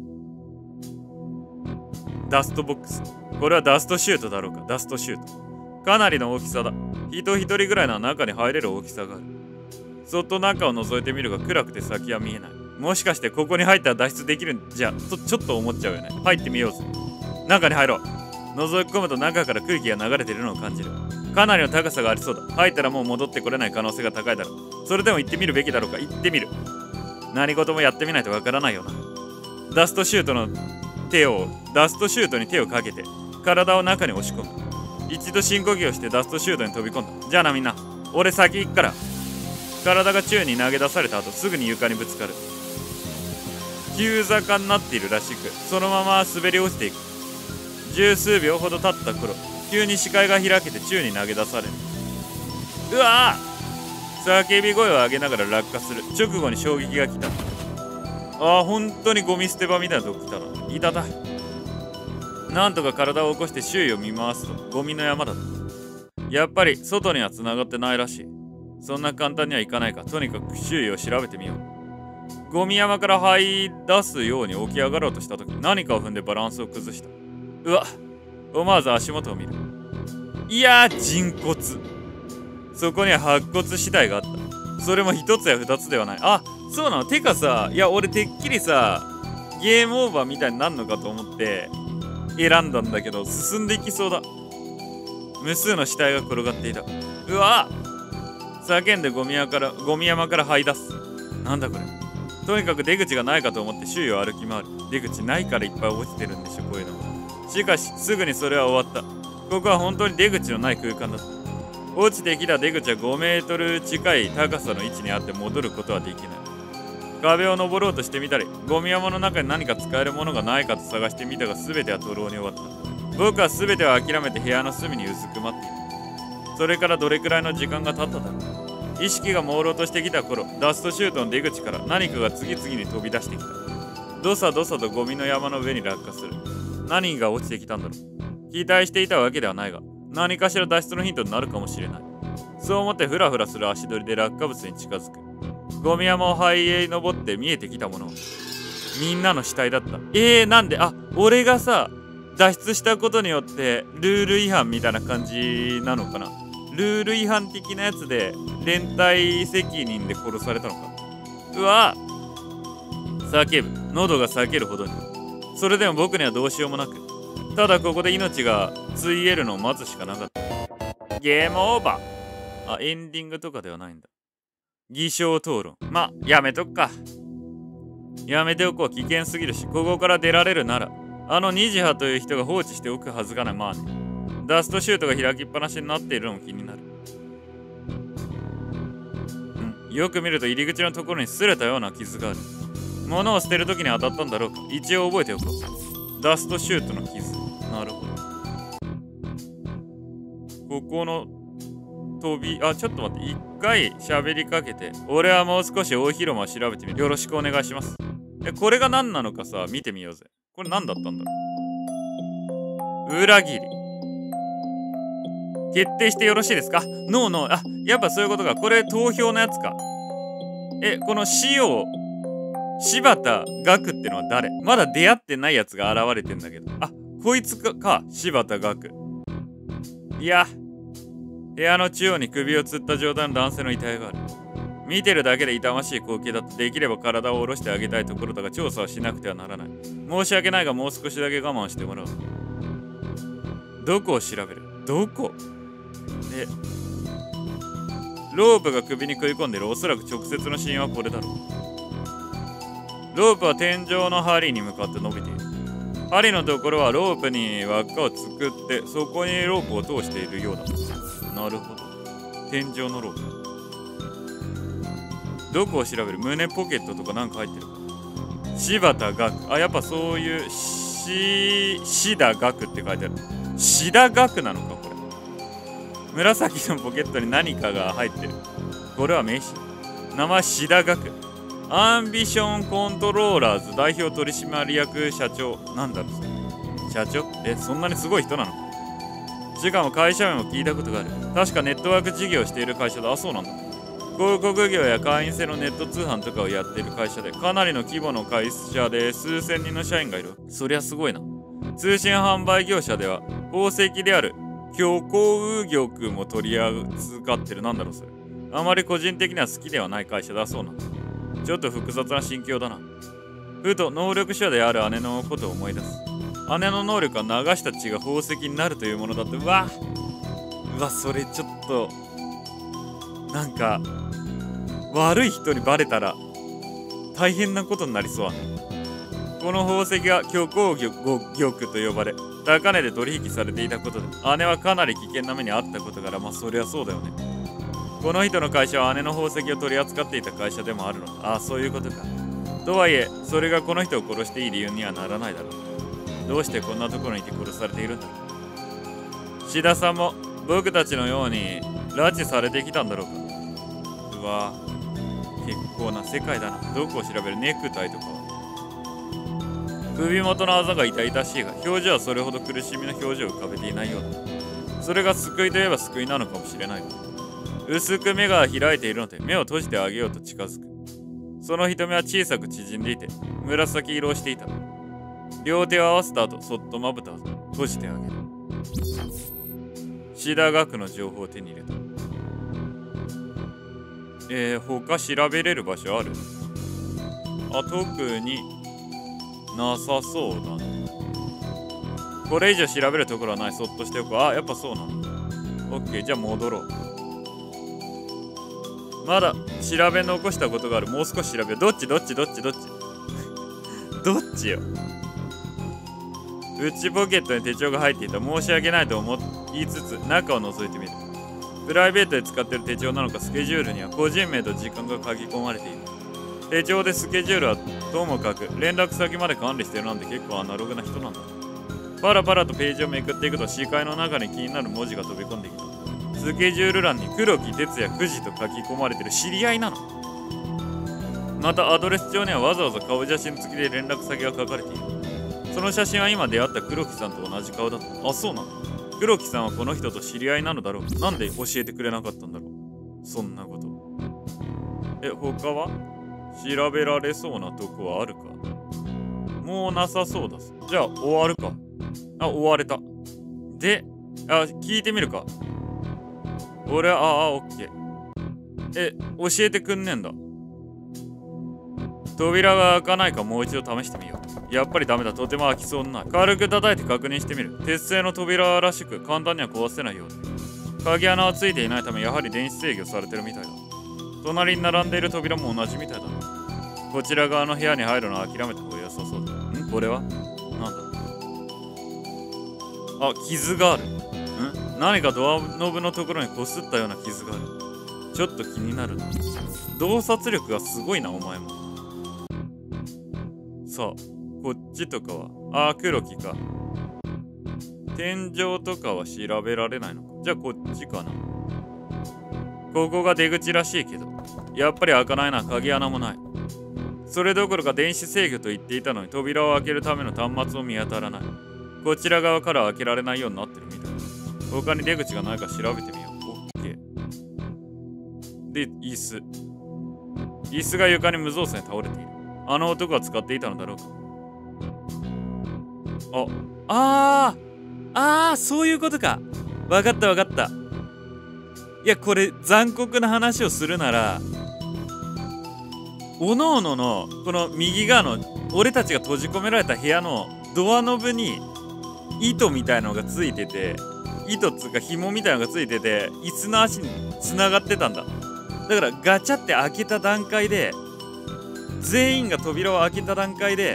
ダストボックス。これはダストシュートだろうか。ダストシュート。かなりの大きさだ。人一人ぐらいの中に入れる大きさがある。そっと中を覗いてみるが暗くて先は見えない。もしかしてここに入ったら脱出できるんじゃとちょっと思っちゃうよね。入ってみようぜ。中に入ろう。覗き込むと中から空気が流れているのを感じる。かなりの高さがありそうだ。入ったらもう戻ってこれない可能性が高いだろう。それでも行ってみるべきだろうか。行ってみる。何事もやってみないとわからないよな。ダストシュートの手を、ダストシュートに手をかけて、体を中に押し込む。一度深呼吸をしてダストシュートに飛び込んだ。じゃあなみんな、俺先行くから。体が宙に投げ出された後、すぐに床にぶつかる。急坂になっているらしく、そのまま滑り落ちていく。十数秒ほど経った頃、急に視界が開けて宙に投げ出される。うわぁ！叫び声を上げながら落下する。直後に衝撃が来た。ああ、本当にゴミ捨て場みたいなとこ来たな。いたた。なんとか体を起こして周囲を見回すと、ゴミの山だった。やっぱり外には繋がってないらしい。そんな簡単にはいかないか。とにかく周囲を調べてみよう。ゴミ山から這い出すように起き上がろうとした時、何かを踏んでバランスを崩した。うわっ！思わず足元を見る。 いやー、人骨。そこには白骨死体があった。それも一つや二つではない。あ、そうなの。てかさ、いや俺てっきりさゲームオーバーみたいになるのかと思って選んだんだけど、進んでいきそうだ。無数の死体が転がっていた。うわっ、叫んでゴミ山からゴミ山から這い出す。なんだこれ。とにかく出口がないかと思って周囲を歩き回る。出口ないからいっぱい落ちてるんでしょ、こういうのも。しかしすぐにそれは終わった。ここは本当に出口のない空間だった。落ちてきた出口はごメートル近い高さの位置にあって戻ることはできない。壁を登ろうとしてみたり、ゴミ山の中に何か使えるものがないかと探してみたが、全ては徒労に終わった。僕は全てを諦めて部屋の隅にうずくまっている。それからどれくらいの時間が経っただろう。意識が朦朧としてきた頃、ダストシュートの出口から何かが次々に飛び出してきた。どさどさとゴミの山の上に落下する。何が落ちてきたんだろう。期待していたわけではないが、何かしら脱出のヒントになるかもしれない。そう思ってフラフラする足取りで落下物に近づく。ゴミ山を這い登って見えてきたものはみんなの死体だった。えー、なんで、あ、俺がさ脱出したことによってルール違反みたいな感じなのかな。ルール違反的なやつで連帯責任で殺されたのか。うわ、叫ぶ。喉が裂けるほどに。それでも僕にはどうしようもなく、ただここで命がついえるのを待つしかなかった。ゲームオーバー。あ、エンディングとかではないんだ。偽証討論。ま、やめとくか。やめておこう。危険すぎるし、ここから出られるならあのニジハという人が放置しておくはずがない。まあね、ダストシュートが開きっぱなしになっているのも気になる。うん、よく見ると入り口のところに擦れたような傷がある。物を捨てるときに当たったんだろうか。一応覚えておこう。ダストシュートの傷。なるほど。ここの飛び、あ、ちょっと待って。一回喋りかけて、俺はもう少し大広間を調べてみる。よろしくお願いします。え、これが何なのかさ、見てみようぜ。これ何だったんだろう。裏切り。決定してよろしいですか？ノーノー。あ、やっぱそういうことか。これ投票のやつか。え、この塩柴田岳ってのは誰？まだ出会ってないやつが現れてんだけど。あ、こいつか、か柴田岳。いや、部屋の中央に首を吊った状態の男性の遺体がある。見てるだけで痛ましい光景だと、できれば体を下ろしてあげたいところだが、調査はしなくてはならない。申し訳ないが、もう少しだけ我慢してもらおう。どこを調べる？どこ？え、ロープが首に食い込んでる。おそらく直接の死因はこれだろう。ロープは天井の針に向かって伸びている。針のところはロープに輪っかを作って、そこにロープを通しているようだ。なるほど。天井のロープ。どこを調べる？胸ポケットとかなんか入ってるか。柴田岳。あ、やっぱそういうし、シダ岳って書いてある。シダ岳なのかこれ。紫のポケットに何かが入ってる。これは名刺。名前シダ岳。アンビションコントローラーズ代表取締役社長。なんだろうそれ。社長？え、そんなにすごい人なのか。しかも会社名も聞いたことがある。確かネットワーク事業をしている会社だ。あ、そうなんだ。広告業や会員制のネット通販とかをやっている会社で、かなりの規模の会社で数千人の社員がいる。そりゃすごいな。通信販売業者では宝石である虚構玉も取り扱ってる。なんだろうそれ。あまり個人的には好きではない会社だそうなんだ。ちょっと複雑な心境だな。ふと能力者である姉のことを思い出す。姉の能力は流した血が宝石になるというものだって。うわうわ、それちょっとなんか悪い人にバレたら大変なことになりそうだね。この宝石が虚構玉と呼ばれ、高値で取引されていたことで、姉はかなり危険な目に遭ったことから、まあそりゃそうだよね。この人の会社は姉の宝石を取り扱っていた会社でもあるのだ。ああ、そういうことか。とはいえ、それがこの人を殺していい理由にはならないだろう。どうしてこんなところにいて殺されているんだろう。志田さんも僕たちのように拉致されてきたんだろうか。うわぁ、結構な世界だな。どこを調べる？ネクタイとかは。首元のあざが痛々しいが、表情はそれほど苦しみの表情を浮かべていないようだ。それが救いといえば救いなのかもしれない。薄く目が開いているので、目を閉じてあげようと近づく。その瞳は小さく縮んでいて、紫色をしていた。両手を合わせた後、そっとまぶたを閉じてあげる。 シダ学の情報を手に入れた。えー、他調べれる場所ある？あ、特になさそうだな。これ以上調べるところはない。そっとしておく。あ、やっぱそうなの。オッケー、じゃあ戻ろう。まだ調べ残したことがある。もう少し調べる。どっちどっちどっちどっちどっちよ。内ポケットに手帳が入っていた。申し訳ないと思いつつ中を覗いてみる。プライベートで使っている手帳なのか、スケジュールには個人名と時間が書き込まれている。手帳でスケジュールはともかく連絡先まで管理しているなんて結構アナログな人なんだ。パラパラとページをめくっていくと視界の中に気になる文字が飛び込んできた。スケジュール欄に黒木哲也くじと書き込まれてる。知り合いなの？またアドレス帳にはわざわざ顔写真付きで連絡先が書かれている。その写真は今出会った黒木さんと同じ顔だった。あ、そうなの？黒木さんはこの人と知り合いなのだろう。なんで教えてくれなかったんだろう。そんなこと。え、他は調べられそうなとこはあるか？もうなさそうだ。じゃあ終わるか。あ、終われた。で、あ、聞いてみるか。俺は、ああ、オッケー。え、教えてくんねえんだ。扉が開かないかもう一度試してみよう。やっぱりダメだ。とても開きそうにない。軽く叩いて確認してみる。鉄製の扉らしく簡単には壊せないようだ。鍵穴はついていないため、やはり電子制御されてるみたいだ。隣に並んでいる扉も同じみたいだ。こちら側の部屋に入るのは諦めた方が良さそうだ。ん？これはなんだ？あ、傷がある。ん？何かドアノブのところにこすったような傷がある。ちょっと気になるな。洞察力がすごいな、お前も。さあ、こっちとかは、あー、黒木か。天井とかは調べられないのか。じゃあこっちかな。ここが出口らしいけど、やっぱり開かないな。鍵穴もない。それどころか電子制御と言っていたのに、扉を開けるための端末も見当たらない。こちら側から開けられないようになってるみたいだ。他に出口がないか調べてみよう。オッケー。で、椅子。椅子が床に無造作に倒れている。あの男が使っていたのだろうか。あ、あー、あー、そういうことか。わかったわかった。いや、これ残酷な話をするなら、おのおののこの右側の俺たちが閉じ込められた部屋のドアノブに糸みたいなのがついてて、糸っつうか紐みたいなのがついてて、椅子の足に繋がってたんだ。だからガチャって開けた段階で、全員が扉を開けた段階で、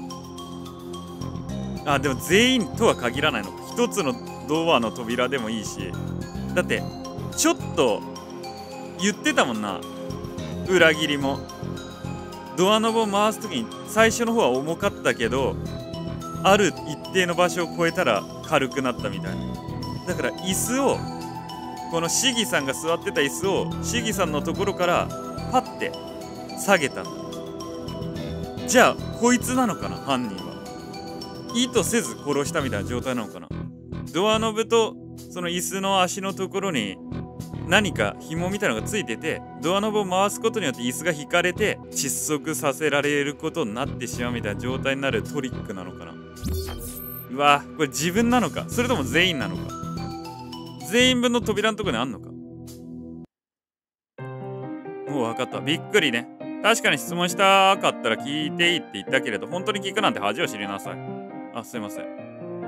あ、でも全員とは限らないのか。一つのドアの扉でもいいし、だってちょっと言ってたもんな、裏切りも。ドアノブを回すときに最初の方は重かったけど、ある一定の場所を超えたら軽くなったみたいな。だから椅子を、このシギさんが座ってた椅子をシギさんのところからパッて下げたんだ。じゃあこいつなのかな、犯人は。意図せず殺したみたいな状態なのかな。ドアノブとその椅子の足のところに何か紐みたいなのがついてて、ドアノブを回すことによって椅子が引かれて窒息させられることになってしまうみたいな状態になるトリックなのかな。うわ、これ自分なのか、それとも全員なのか。全員分の扉のところにあんのか。もう分かった。びっくりね。確かに質問したかったら聞いていいって言ったけれど、本当に聞くなんて恥を知りなさい。あ、すいません。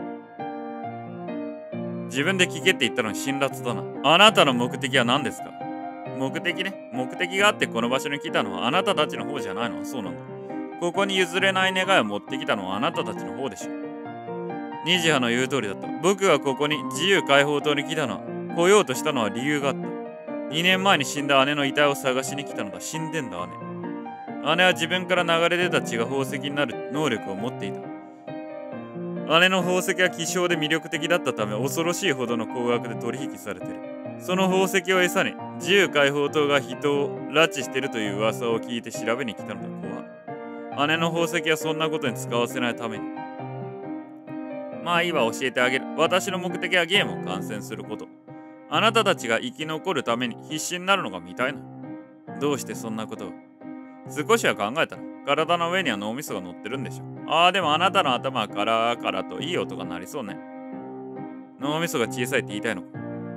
自分で聞けって言ったのに辛辣だな。あなたの目的は何ですか？目的ね。目的があってこの場所に来たのはあなたたちの方じゃないの？そうなんだ。ここに譲れない願いを持ってきたのはあなたたちの方でしょ。ニジハの言う通りだった。僕がここに自由解放島に来たのは、来ようとしたのは理由があった。にねんまえに死んだ姉の遺体を探しに来たのだ。死んでんだ姉。姉は自分から流れ出た血が宝石になる能力を持っていた。姉の宝石は希少で魅力的だったため、恐ろしいほどの高額で取引されている。その宝石を餌に自由解放島が人を拉致しているという噂を聞いて調べに来たのだ。子は姉の宝石はそんなことに使わせないために。まあいいわ、教えてあげる。私の目的はゲームを観戦すること。あなたたちが生き残るために必死になるのが見たいな。どうしてそんなことを。少しは考えたら、体の上には脳みそが乗ってるんでしょ。ああ、でもあなたの頭はカラーカラといい音が鳴りそうね。脳みそが小さいって言いたいのか。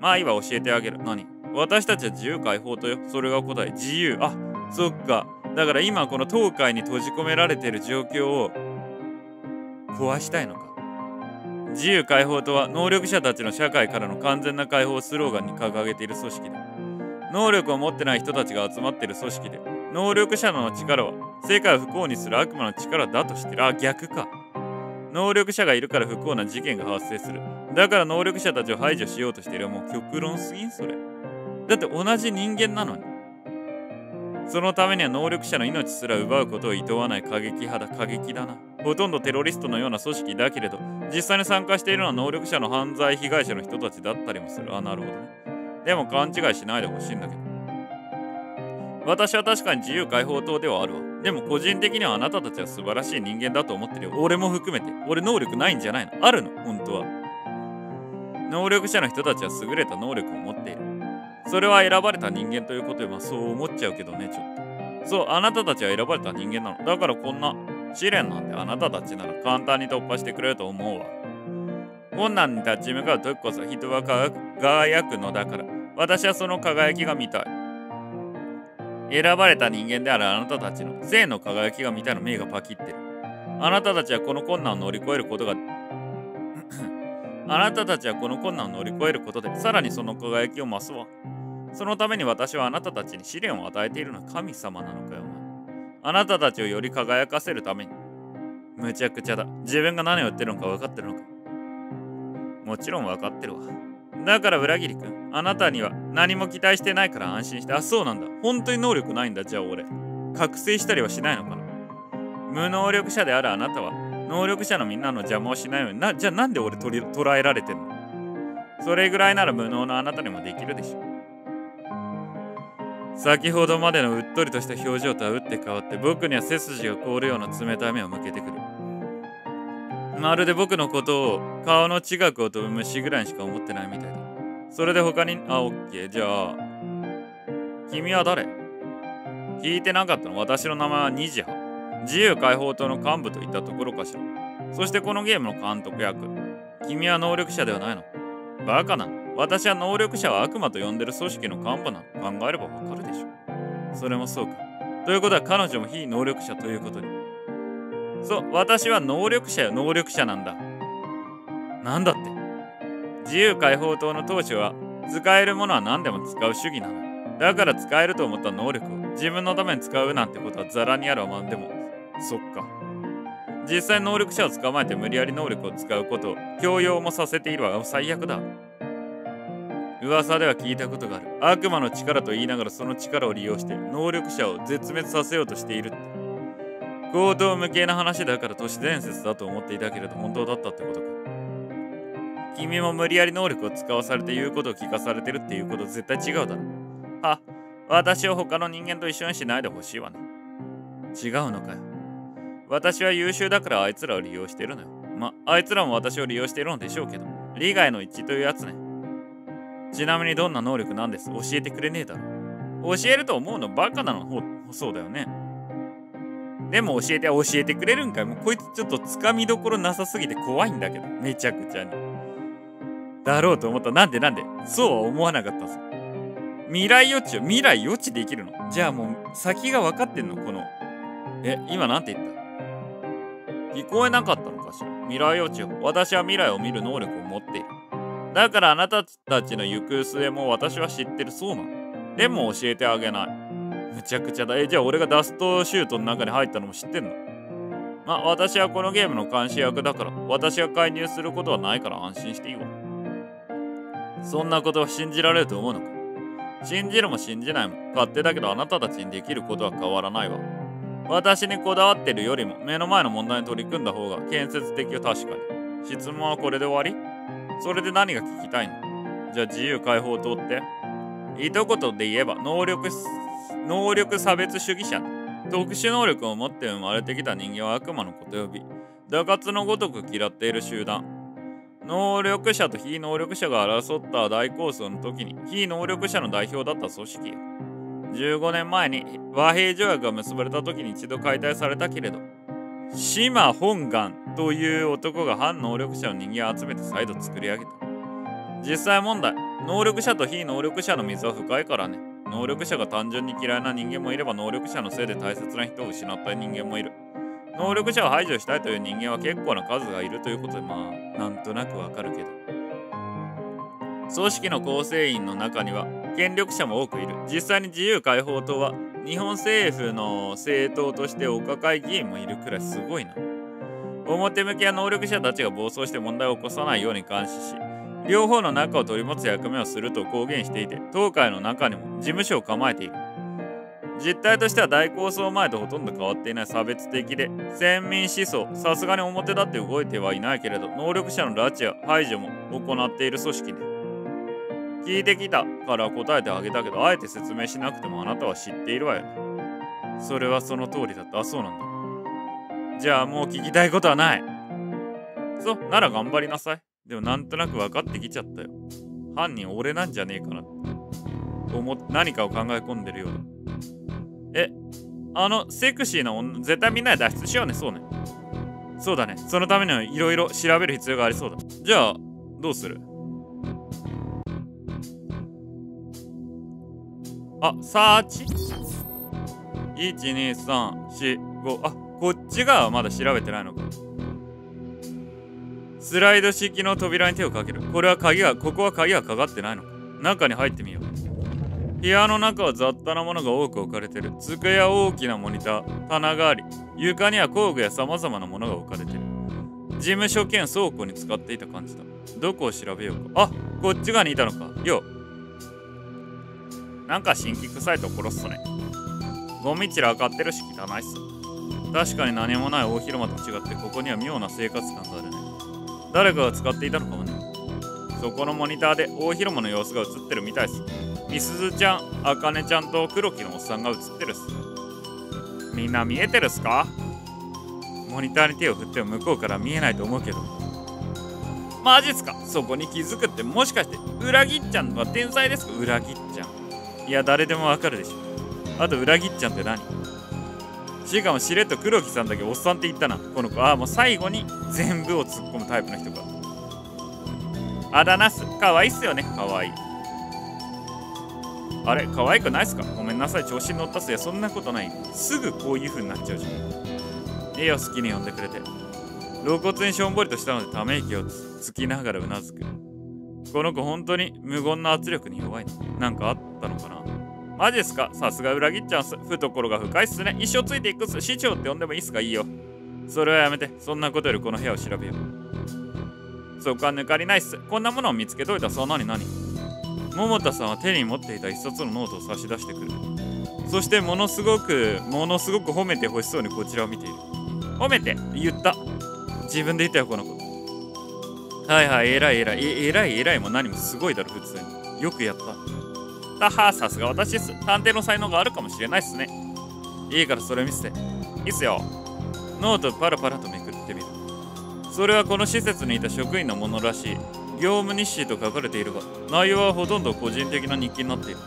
まあいいわ、教えてあげる。何？私たちは自由解放とよ。それが答え。自由。あ、そっか。だから今この東海に閉じ込められている状況を壊したいのか。自由解放とは能力者たちの社会からの完全な解放をスローガンに掲げている組織で、能力を持ってない人たちが集まっている組織で、能力者の力は世界を不幸にする悪魔の力だとしてる。あ、逆か。能力者がいるから不幸な事件が発生する。だから能力者たちを排除しようとしている。もう極論すぎんそれ。だって同じ人間なのに。そのためには能力者の命すら奪うことを厭わない過激派だ。過激だな。ほとんどテロリストのような組織だけれど、実際に参加しているのは能力者の犯罪被害者の人たちだったりもする。あ、なるほどね。でも勘違いしないでほしいんだけど。私は確かに自由解放党ではあるわ。でも個人的にはあなたたちは素晴らしい人間だと思ってるよ。俺も含めて。俺能力ないんじゃないの？あるの？本当は。能力者の人たちは優れた能力を持っている。それは選ばれた人間ということで、まあそう思っちゃうけどね、ちょっと。そう、あなたたちは選ばれた人間なの。だからこんな試練なんてあなたたちなら簡単に突破してくれると思うわ。困難に立ち向かう時こそ人は輝くのだから、私はその輝きが見たい。選ばれた人間であるあなたたちの生の輝きが見たいの。目がパキってる。あなたたちはこの困難を乗り越えることがあなたたちはこの困難を乗り越えることでさらにその輝きを増すわ。そのために私はあなたたちに試練を与えているのは神様なのかよ。あなたたちをより輝かせるために。むちゃくちゃだ。自分が何を言ってるのか分かってるのか。もちろん分かってるわ。だから裏切りくん、あなたには何も期待してないから安心して。あ、そうなんだ。本当に能力ないんだ。じゃあ俺覚醒したりはしないのかな。無能力者であるあなたは能力者のみんなの邪魔をしないようにな。じゃあなんで俺取り捉えられてんの。それぐらいなら無能なあなたにもできるでしょ。先ほどまでのうっとりとした表情とは打って変わって僕には背筋が凍るような冷たい目を向けてくる。まるで僕のことを顔の近くを飛ぶ虫ぐらいにしか思ってないみたいだ。それで他に、あ、オッケー。じゃあ君は誰？聞いてなかったの？私の名前はニジハ。自由解放党の幹部といったところかしら。そしてこのゲームの監督役。君は能力者ではないの？バカなの。私は能力者は悪魔と呼んでる組織の幹部なの。考えればわかるでしょ。それもそうか。ということは彼女も非能力者ということに。そう、私は能力者よ。能力者なんだ。なんだって。自由解放党の当初は使えるものは何でも使う主義なの。だから使えると思った能力を自分のために使うなんてことはザラにあるわ。まんでもそっか。実際能力者を捕まえて無理やり能力を使うことを強要もさせているわ。最悪だ。噂では聞いたことがある。悪魔の力と言いながらその力を利用して能力者を絶滅させようとしているって。強盗無形な話だから都市伝説だと思っていたけれど本当だったってことか。君も無理やり能力を使わされて言うことを聞かされてるっていうこと絶対違うだろ。は、私を他の人間と一緒にしないでほしいわね。違うのかよ。私は優秀だからあいつらを利用してるのよ。ま、あいつらも私を利用しているのでしょうけど、利害の一致というやつね。ちなみにどんな能力なんです？教えてくれねえだろ。教えると思うのバカなの。ほそうだよね。でも教えて教えてくれるんかい。もうこいつちょっとつかみどころなさすぎて怖いんだけど。めちゃくちゃに。だろうと思った。なんでなんでそうは思わなかったぞ。未来予知を未来予知できるの？じゃあもう先が分かってんの？この。え、今なんて言った？聞こえなかったのかしら。未来予知を。私は未来を見る能力を持っている。だからあなたたちの行く末も私は知ってる。そうなの。でも教えてあげない。むちゃくちゃだ。え、じゃあ俺がダストシュートの中に入ったのも知ってんの？ま、私はこのゲームの監視役だから、私が介入することはないから安心していいわ。そんなことは信じられると思うのか？信じるも信じないも勝手だけどあなたたちにできることは変わらないわ。私にこだわってるよりも目の前の問題に取り組んだ方が建設的よ。確かに。質問はこれで終わり？それで何が聞きたいの？じゃあ自由解放党って一言で言えば能力能力差別主義者。特殊能力を持って生まれてきた人間は悪魔のこと呼び、打滑のごとく嫌っている集団。能力者と非能力者が争った大抗争の時に非能力者の代表だった組織よ。じゅうごねんまえに和平条約が結ばれた時に一度解体されたけれど、島本願という男が反能力者の人間を集めて再度作り上げた。実際問題、 能力者と非能力者の溝は深いからね。能力者が単純に嫌いな人間もいれば、能力者のせいで大切な人を失った人間もいる。能力者を排除したいという人間は結構な数がいるということで、まあなんとなくわかるけど、組織の構成員の中には権力者も多くいる。実際に自由解放党は日本政府の政党としてお抱え議員もいるくらいすごいな。表向きは能力者たちが暴走して問題を起こさないように監視し、両方の仲を取り持つ役目をすると公言していて、党会の中にも事務所を構えている。実態としては大構想前とほとんど変わっていない差別的で先民思想、さすがに表立って動いてはいないけれど、能力者の拉致や排除も行っている組織ね。聞いてきたから答えてあげたけど、あえて説明しなくてもあなたは知っているわよね。それはその通りだった。あ、そうなんだ。じゃあもう聞きたいことはない。そう、なら頑張りなさい。でもなんとなく分かってきちゃったよ。犯人俺なんじゃねえかなって思って何かを考え込んでるようだ。え、あのセクシーな女、絶対みんなで脱出しようね。そうね。そうだね。そのためにはいろいろ調べる必要がありそうだ。じゃあどうする？あ、サーチ ?いち、に、さん、よん、ご。あ、こっちがまだ調べてないのか。スライド式の扉に手をかける。これは鍵が、ここは鍵がかかってないのか。中に入ってみよう。部屋の中は雑多なものが多く置かれてる。机や大きなモニター、棚があり、床には工具や様々なものが置かれてる。事務所兼倉庫に使っていた感じだ。どこを調べようか。あ、こっち側にいたのか。よう。なんか新規臭いところっすね。ゴミ散らかってるし汚いっす。確かに何もない大広間と違って、ここには妙な生活感があるね。誰かが使っていたのかもね。そこのモニターで大広間の様子が映ってるみたいっす。みすずちゃん、あかねちゃんと黒木のおっさんが映ってるっす。みんな見えてるっすか？モニターに手を振っても向こうから見えないと思うけど。マジっすか？そこに気づくってもしかして裏切っちゃんは天才ですか？裏切っちゃん。いや、誰でもわかるでしょ。あと裏切っちゃんって何？しかもしれっと黒木さんだけおっさんって言ったな。この子、ああ、もう最後に全部を突っ込むタイプの人か。あだ名っす。かわいいっすよね。かわいい。あれ、可愛くないっすか？ごめんなさい、調子に乗ったっす。いや、そんなことない。すぐこういう風になっちゃうじゃん。絵を好きに呼んでくれて。露骨にしょんぼりとしたのでため息をつきながらうなずく。この子本当に無言の圧力に弱いの。なんかあったのかな？マジっすか？さすが裏切っちゃうんす。懐が深いっすね。一生ついていくっす。市長って呼んでもいいっすか？いいよ。それはやめて。そんなことよりこの部屋を調べよう。そこは抜かりないっす。こんなものを見つけといた。そんなに何？桃田さんは手に持っていた一冊のノートを差し出してくる。そしてものすごくものすごく褒めてほしそうにこちらを見ている。褒めて言った。自分で言ったよ、この子。はいはい、偉い偉い偉い偉いも何もすごいだろ。普通によくやった。たは、さすが私です。探偵の才能があるかもしれないっすね。いいからそれ見せて。いいっすよ。ノートパラパラとめくってみる。それはこの施設にいた職員のものらしい。業務日誌と書かれているが、内容はほとんど個人的な日記になっている。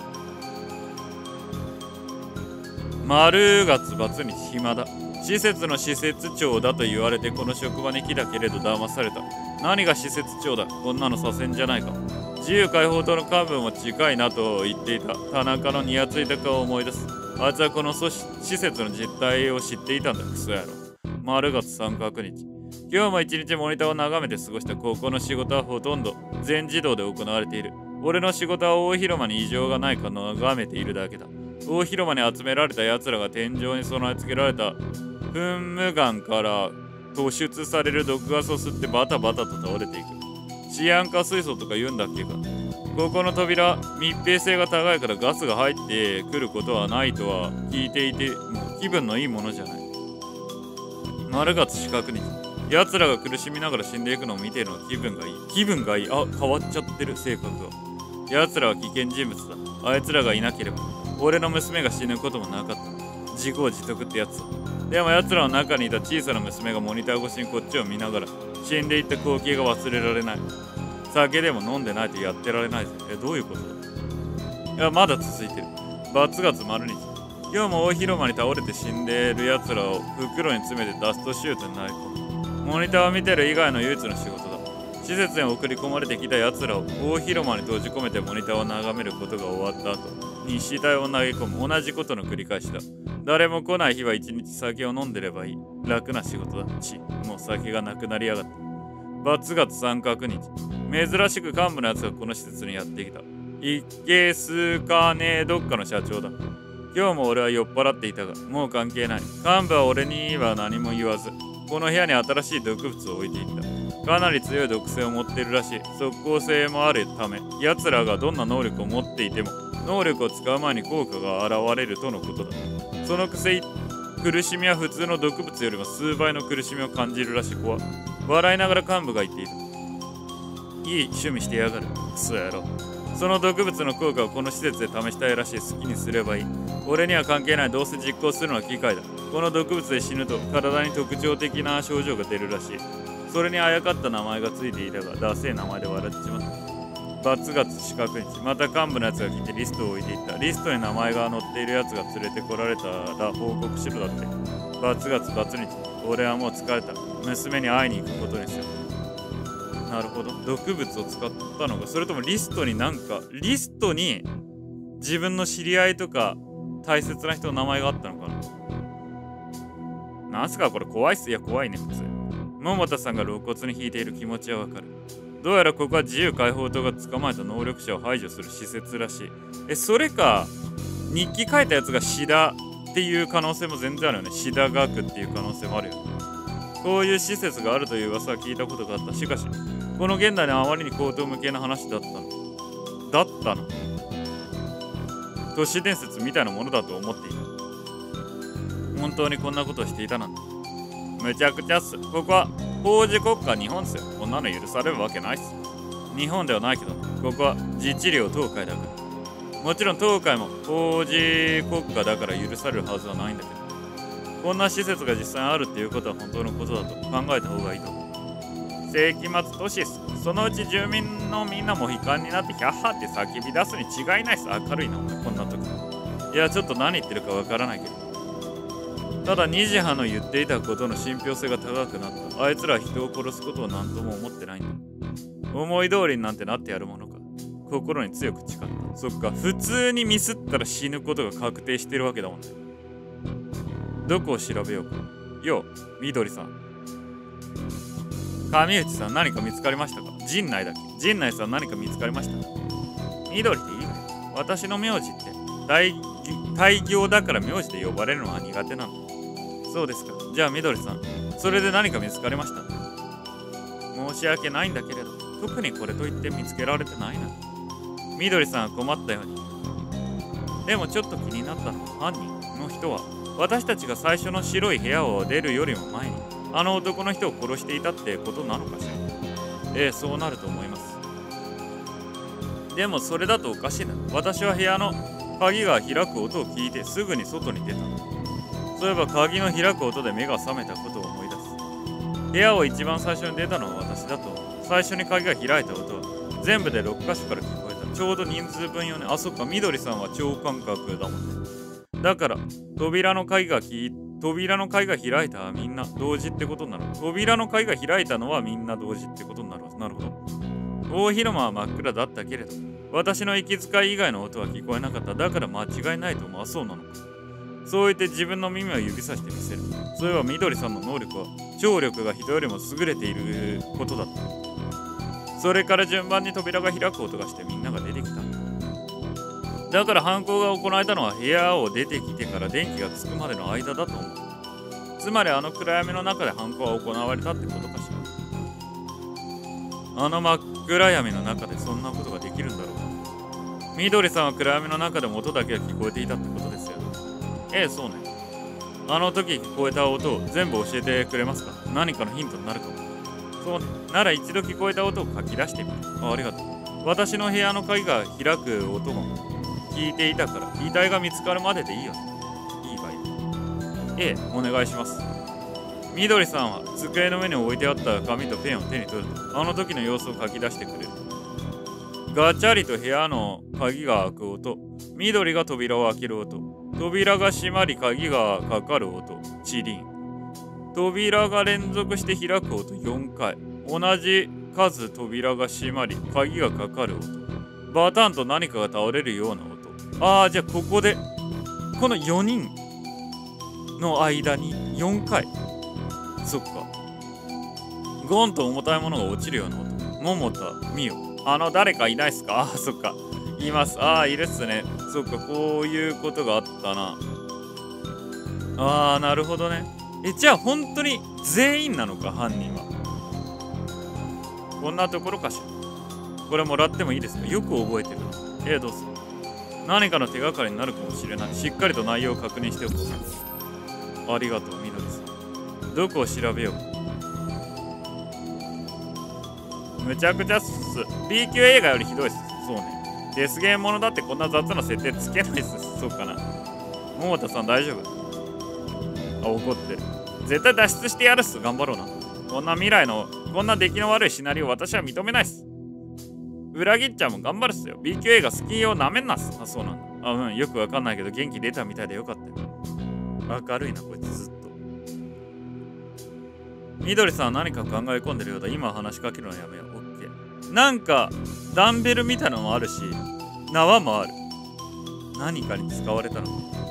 丸月バツ日暇だ。施設の施設長だと言われてこの職場に来たけれど騙された。何が施設長だ。こんなの左遷じゃないか。自由解放党の幹部も近いなと言っていた。田中のにやついた顔を思い出す。あいつはこの組織施設の実態を知っていたんだ。クソ野郎。丸月三角日。今日も一日モニターを眺めて過ごした。ここの仕事はほとんど全自動で行われている。俺の仕事は大広間に異常がないか眺めているだけだ。大広間に集められた奴らが天井に備え付けられた噴霧ガンから突出される毒ガスを吸ってバタバタと倒れていく。シアン化水素とか言うんだっけか。ここの扉、密閉性が高いからガスが入ってくることはないとは聞いていて、もう気分のいいものじゃない。丸月四角に奴らが苦しみながら死んでいくのを見ているのは気分がいい。気分がいい。あ、変わっちゃってる、性格が。奴らは危険人物だ。あいつらがいなければ俺の娘が死ぬこともなかった。自業自得ってやつだ。でも奴らの中にいた小さな娘がモニター越しにこっちを見ながら死んでいった光景が忘れられない。酒でも飲んでないとやってられないぜ。え、どういうことだ。いや、まだ続いてる。バツ月丸日。今日も大広間に倒れて死んでいる奴らを袋に詰めてダストシュートになり込む。モニターを見てる以外の唯一の仕事だ。 施設に送り込まれてきた奴らを大広間に閉じ込めてモニターを眺めることが終わった後に死体を投げ込む。同じことの繰り返しだ。誰も来ない日は一日酒を飲んでればいい。楽な仕事だ。ち、もう酒がなくなりやがった。バツガツ三角日。珍しく幹部のやつがこの施設にやってきた。いけすかねえどっかの社長だ。今日も俺は酔っ払っていたが、もう関係ない。幹部は俺には何も言わず、この部屋に新しい毒物を置いていった。かなり強い毒性を持っているらしい。即効性もあるため、奴らがどんな能力を持っていても、能力を使う前に効果が現れるとのことだ。そのくせ、苦しみは普通の毒物よりも数倍の苦しみを感じるらしい。怖。笑いながら幹部が言っていた。いい趣味してやがる。クソ野郎。その毒物の効果をこの施設で試したいらしい。好きにすればいい。俺には関係ない。どうせ実行するのは機械だ。この毒物で死ぬと体に特徴的な症状が出るらしい。それにあやかった名前がついていたが、ダセえ名前で笑ってしまった。バツガツ四角日。また幹部のやつが来てリストを置いていった。リストに名前が載っているやつが連れてこられたら報告しろだって。バツガツバツ日。俺はもう疲れた。娘に会いに行くことにしよう。なるほど。毒物を使ったのか、それともリストになんか、リストに自分の知り合いとか大切な人の名前があったのかな。なんすかこれ怖いっす。いや怖いね普通。桃田さんが露骨に引いている気持ちはわかる。どうやらここは自由解放党が捕まえた能力者を排除する施設らしい。え、それか日記書いたやつがシダっていう可能性も全然あるよね。シダ学っていう可能性もあるよね。こういう施設があるという噂は聞いたことがあった。しかしこの現代であまりに高等無形な話だったのだったの都市伝説みたいなものだと思っていた。本当にこんなことをしていたなんて。むちゃくちゃっす。ここは法治国家日本っすよ。こんなの許されるわけないっす。日本ではないけど、ここは自治領東海だから。もちろん東海も法治国家だから許されるはずはないんだけど、こんな施設が実際にあるっていうことは本当のことだと考えた方がいいと思う。世紀末都市っす。そのうち住民のみんなも悲観になってヒャッハって叫び出すに違いないっす。明るいなお前こんな時。いやちょっと何言ってるかわからないけど、ただニジハの言っていたことの信憑性が高くなった。あいつらは人を殺すことを何とも思ってないんだ。思い通りになんてなってやるものか。心に強く誓った。そっか、普通にミスったら死ぬことが確定してるわけだもんね。どこを調べようか。よう、みどりさん。上内さん何か見つかりましたか。陣内だっけ。陣内さん何か見つかりましたか。みどりでいいわよ。私の名字って大大行だから名字で呼ばれるのは苦手なの。そうですか。じゃあみどりさん、それで何か見つかりました。申し訳ないんだけれど、特にこれといって見つけられてないな。みどりさんは困ったように。でもちょっと気になったのは、犯人の人は私たちが最初の白い部屋を出るよりも前にあの男の人を殺していたってことなのかしら。ええ、そうなると思います。でもそれだとおかしいな。私は部屋の鍵が開く音を聞いてすぐに外に出た。そういえば鍵の開く音で目が覚めたことを思い出す。部屋を一番最初に出たのは私だと思う。最初に鍵が開いた音は全部でろっかしょから聞こえた。ちょうど人数分よね。あ、そっか、みどりさんは超感覚だもんね。だから扉の鍵がき扉の鍵が開いたはみんな同時ってことになる。扉の鍵が開いたのはみんな同時ってことになる。なるほど。大広間は真っ暗だったけれど、私の息遣い以外の音は聞こえなかった。だから間違いないと思う。あ、そうなのか。そう言って自分の耳を指さしてみせる。そういえばみどりさんの能力は聴力が人よりも優れていることだった。それから順番に扉が開く音がしてみんなが出てきた。だから犯行が行われたのは部屋を出てきてから電気がつくまでの間だと思う。つまりあの暗闇の中で犯行は行われたってことかしら。あの真っ暗闇の中でそんなことができるんだろうか。みどりさんは暗闇の中でも音だけが聞こえていたってことですよ。ええ、そうね。あの時聞こえた音を全部教えてくれますか。何かのヒントになるかも。そうね。なら一度聞こえた音を書き出してみる。あ、ありがとう。私の部屋の鍵が開く音も聞いていたから、遺体が見つかるまででいいよ。いいかい。ええ、お願いします。みどりさんは机の上に置いてあった紙とペンを手に取ると、あの時の様子を書き出してくれる。ガチャリと部屋の鍵が開く音、みどりが扉を開ける音、扉が閉まり鍵がかかる音、チリン。扉が連続して開く音よんかい。同じ数扉が閉まり鍵がかかる音、バタンと何かが倒れるような音。ああ、じゃあここでこのよにんの間によんかい、そっか、ゴンと重たいものが落ちるような音。桃田美代、あの誰かいないっすか？あー、そっか、います。ああ、いるっすね。そっか、こういうことがあったな。ああ、なるほどね。え、じゃあ本当に全員なのか、犯人は。こんなところかしら。これもらってもいいですか？よく覚えてるな。えー、どうぞ。何かの手がかりになるかもしれない。しっかりと内容を確認しておこう。ありがとう、みどりさん。どこを調べよう。むちゃくちゃっす。B 級映画よりひどいっす。そうね。デスゲームものだってこんな雑な設定つけないっす。そうかな。桃田さん大丈夫？あ、怒ってる。絶対脱出してやるっす。頑張ろうな。こんな未来の、こんな出来の悪いシナリオ私は認めないっす。裏切っちゃうもん頑張るっすよ。B 級映画好きをなめんなっす。あ、そうなんだ。あ、うん、よくわかんないけど元気出たみたいでよかったよ。明るいな、こいつずっと。みどりさんは何か考え込んでるようだ。今は話しかけるのやめよう。オッケー。なんか、ダンベルみたいなのもあるし、縄もある。何かに使われたのか。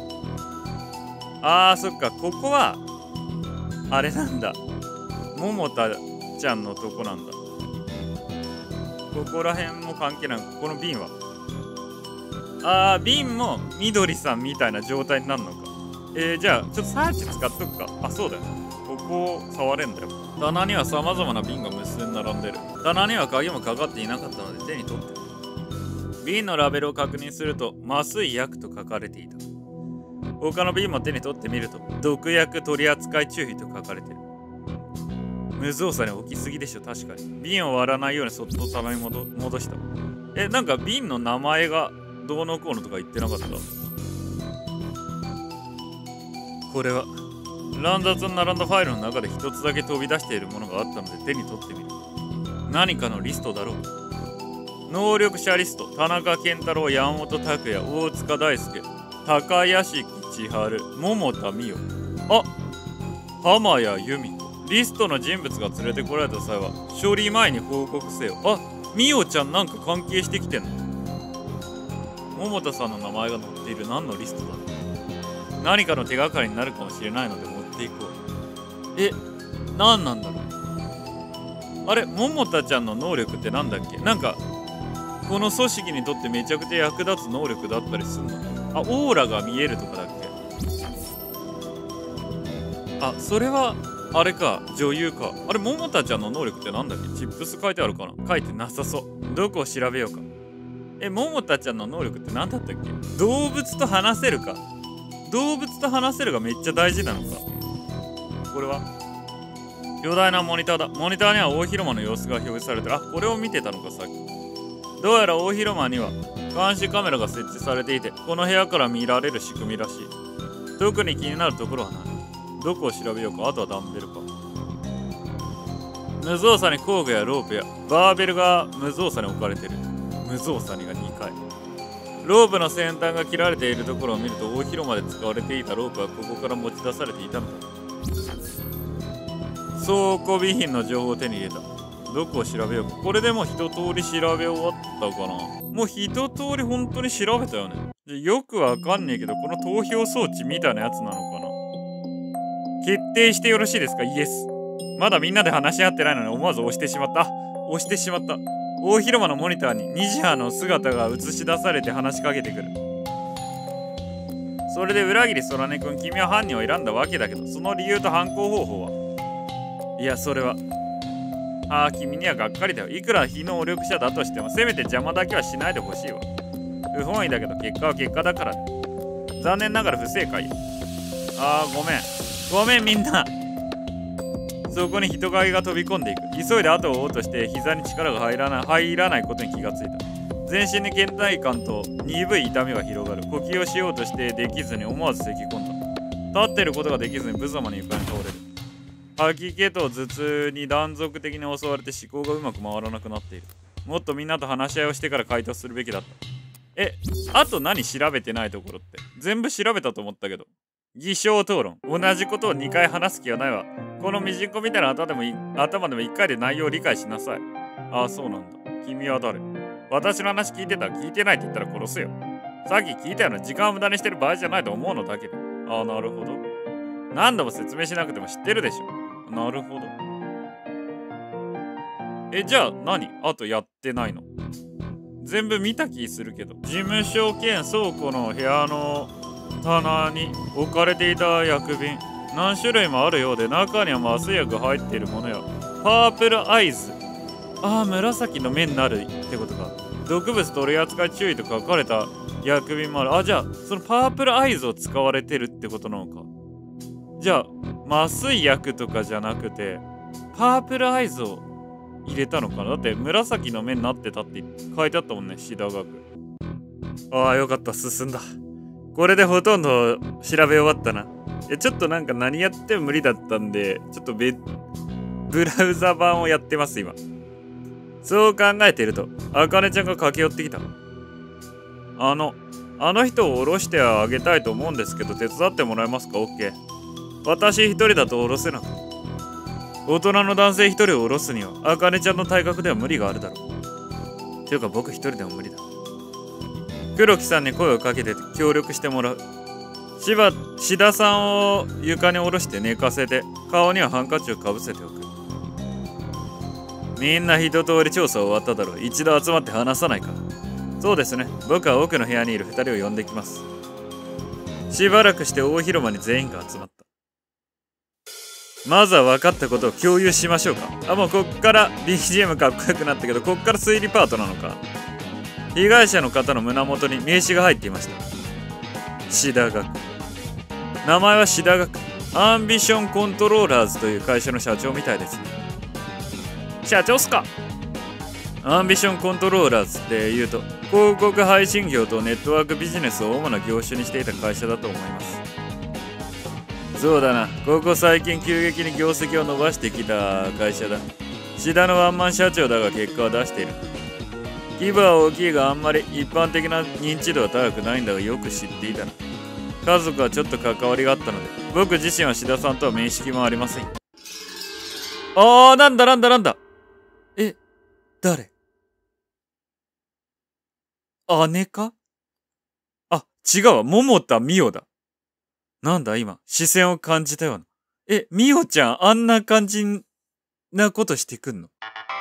あー、そっか、ここは、あれなんだ。桃田ちゃんのとこなんだ。ここら辺も関係ない。この瓶は。あー、瓶もみどりさんみたいな状態になるのか。えー、じゃあ、ちょっとサーチ使っとくか。あ、そうだよ。ここを触れんだよ。棚には様々な瓶が無数に並んでる。棚には鍵もかかっていなかったので手に取ってる。瓶のラベルを確認すると、麻酔薬と書かれていた。他の瓶も手に取ってみると、毒薬取扱注意と書かれてる。無造作に置きすぎでしょ、確かに。瓶を割らないようにそっと棚に戻戻した。え、なんか瓶の名前がどうのこうのとか言ってなかった？これは、乱雑に並んだファイルの中で一つだけ飛び出しているものがあったので手に取ってみる。何かのリストだろう。能力者リスト。田中健太郎、山本拓也、大塚大輔、高屋敷千春、桃田美代。あ、浜谷由美子。リストの人物が連れてこられた際は処理前に報告せよ。あ、美代ちゃんなんか関係してきてんの？桃田さんの名前が載っている何のリストだ？何かの手がかりになるかもしれないので持っていこう。え、何なんだろう。あれ、桃田ちゃんの能力ってなんだっけ？なんかこの組織にとってめちゃくちゃ役立つ能力だったりするの？あ、オーラが見えるとかだっけ？あ、それはあれか、女優か。あれ、桃田ちゃんの能力ってなんだっけ？チップス書いてあるかな？書いてなさそう。どこを調べようか。え、桃田ちゃんの能力って何だったっけ？動物と話せるか。動物と話せるがめっちゃ大事なのか。これは巨大なモニターだ。モニターには大広間の様子が表示されてる。あ、これを見てたのか、さっき。どうやら大広間には監視カメラが設置されていて、この部屋から見られる仕組みらしい。特に気になるところはない。どこを調べようか。あとはダンベルか。無造作に工具やロープやバーベルが無造作に置かれてる。無造作にがにかい。ロープの先端が切られているところを見ると、大広間で使われていたロープはここから持ち出されていたのだ。倉庫備品の情報を手に入れた。どこを調べようか。これでもう一通り調べ終わったかな。もう一通り本当に調べたよね。よくわかんねえけど、この投票装置みたいなやつなのかな。決定してよろしいですか？イエス。まだみんなで話し合ってないのに思わず押してしまった。押してしまった。大広間のモニターに虹葉の姿が映し出されて話しかけてくる。それで裏切り空音くん、君は犯人を選んだわけだけど、その理由と犯行方法は？いや、それは。ああ、君にはがっかりだよ。いくら非能力者だとしても、せめて邪魔だけはしないでほしいわ。不本意だけど、結果は結果だからね。残念ながら不正解。ああ、ごめん。ごめんみんな。そこに人影が飛び込んでいく。急いで後を追おうとして膝に力が入らない入らないことに気がついた。全身に倦怠感と鈍い痛みが広がる。呼吸をしようとしてできずに思わず咳き込んだ。立ってることができずに無様に床に倒れる。吐き気と頭痛に断続的に襲われて思考がうまく回らなくなっている。もっとみんなと話し合いをしてから回答するべきだった。え、あと何調べてないところって？全部調べたと思ったけど。偽証討論。同じことをにかい話す気はないわ。このミジンコみたいな頭でもい頭でもいっかいで内容を理解しなさい。 ああ、そうなんだ。君は誰？私の話聞いてた？聞いてないって言ったら殺すよ。さっき聞いたような時間を無駄にしてる場合じゃないと思うのだけど。ああ、なるほど。何度も説明しなくても知ってるでしょ。なるほど。え、じゃあ何？あとやってないの？全部見た気するけど。事務所兼倉庫の部屋の棚に置かれていた薬瓶。何種類もあるようで、中には麻酔薬入っているものや、パープルアイズ。ああ、紫の目になるってことか。毒物取り扱い注意と書かれた薬瓶もある。あ、じゃあ、そのパープルアイズを使われてるってことなのか。じゃあ、麻酔薬とかじゃなくて、パープルアイズを入れたのかな。だって紫の目になってたって書いてあったもんね、シダ学。ああ、よかった、進んだ。これでほとんど調べ終わったな。いや、ちょっとなんか何やっても無理だったんで、ちょっとベブラウザ版をやってます、今。そう考えていると、あかねちゃんが駆け寄ってきた。あの、あの人を降ろしてあげたいと思うんですけど、手伝ってもらえますか？ OK。私一人だと降ろせなくて。大人の男性一人を降ろすには、あかねちゃんの体格では無理があるだろう。ていうか僕一人でも無理だ。黒木さんに声をかけて協力してもらう。しば、志田さんを床に下ろして寝かせて、顔にはハンカチをかぶせておく。みんな一通り調査終わっただろう。一度集まって話さないか。そうですね。僕は奥の部屋にいる二人を呼んできます。しばらくして大広間に全員が集まった。まずは分かったことを共有しましょうか。あ、もうこっから ビージーエム かっこよくなったけど、こっから推理パートなのか。被害者の方の胸元に名刺が入っていました。志田学。名前は志田学。アンビションコントローラーズという会社の社長みたいですね。社長っすか？アンビションコントローラーズって言うと、広告配信業とネットワークビジネスを主な業種にしていた会社だと思います。そうだな、ここ最近急激に業績を伸ばしてきた会社だ。志田のワンマン社長だが結果は出している。規模は大きいがあんまり一般的な認知度は高くないんだがよく知っていたな。家族はちょっと関わりがあったので、僕自身は志田さんとは面識もありません。あー、なんだなんだなんだ。え、誰？姉か？あ、違うわ。桃田美代だ。なんだ今、視線を感じたような。え、美代ちゃん、あんな感じなことしてくんの？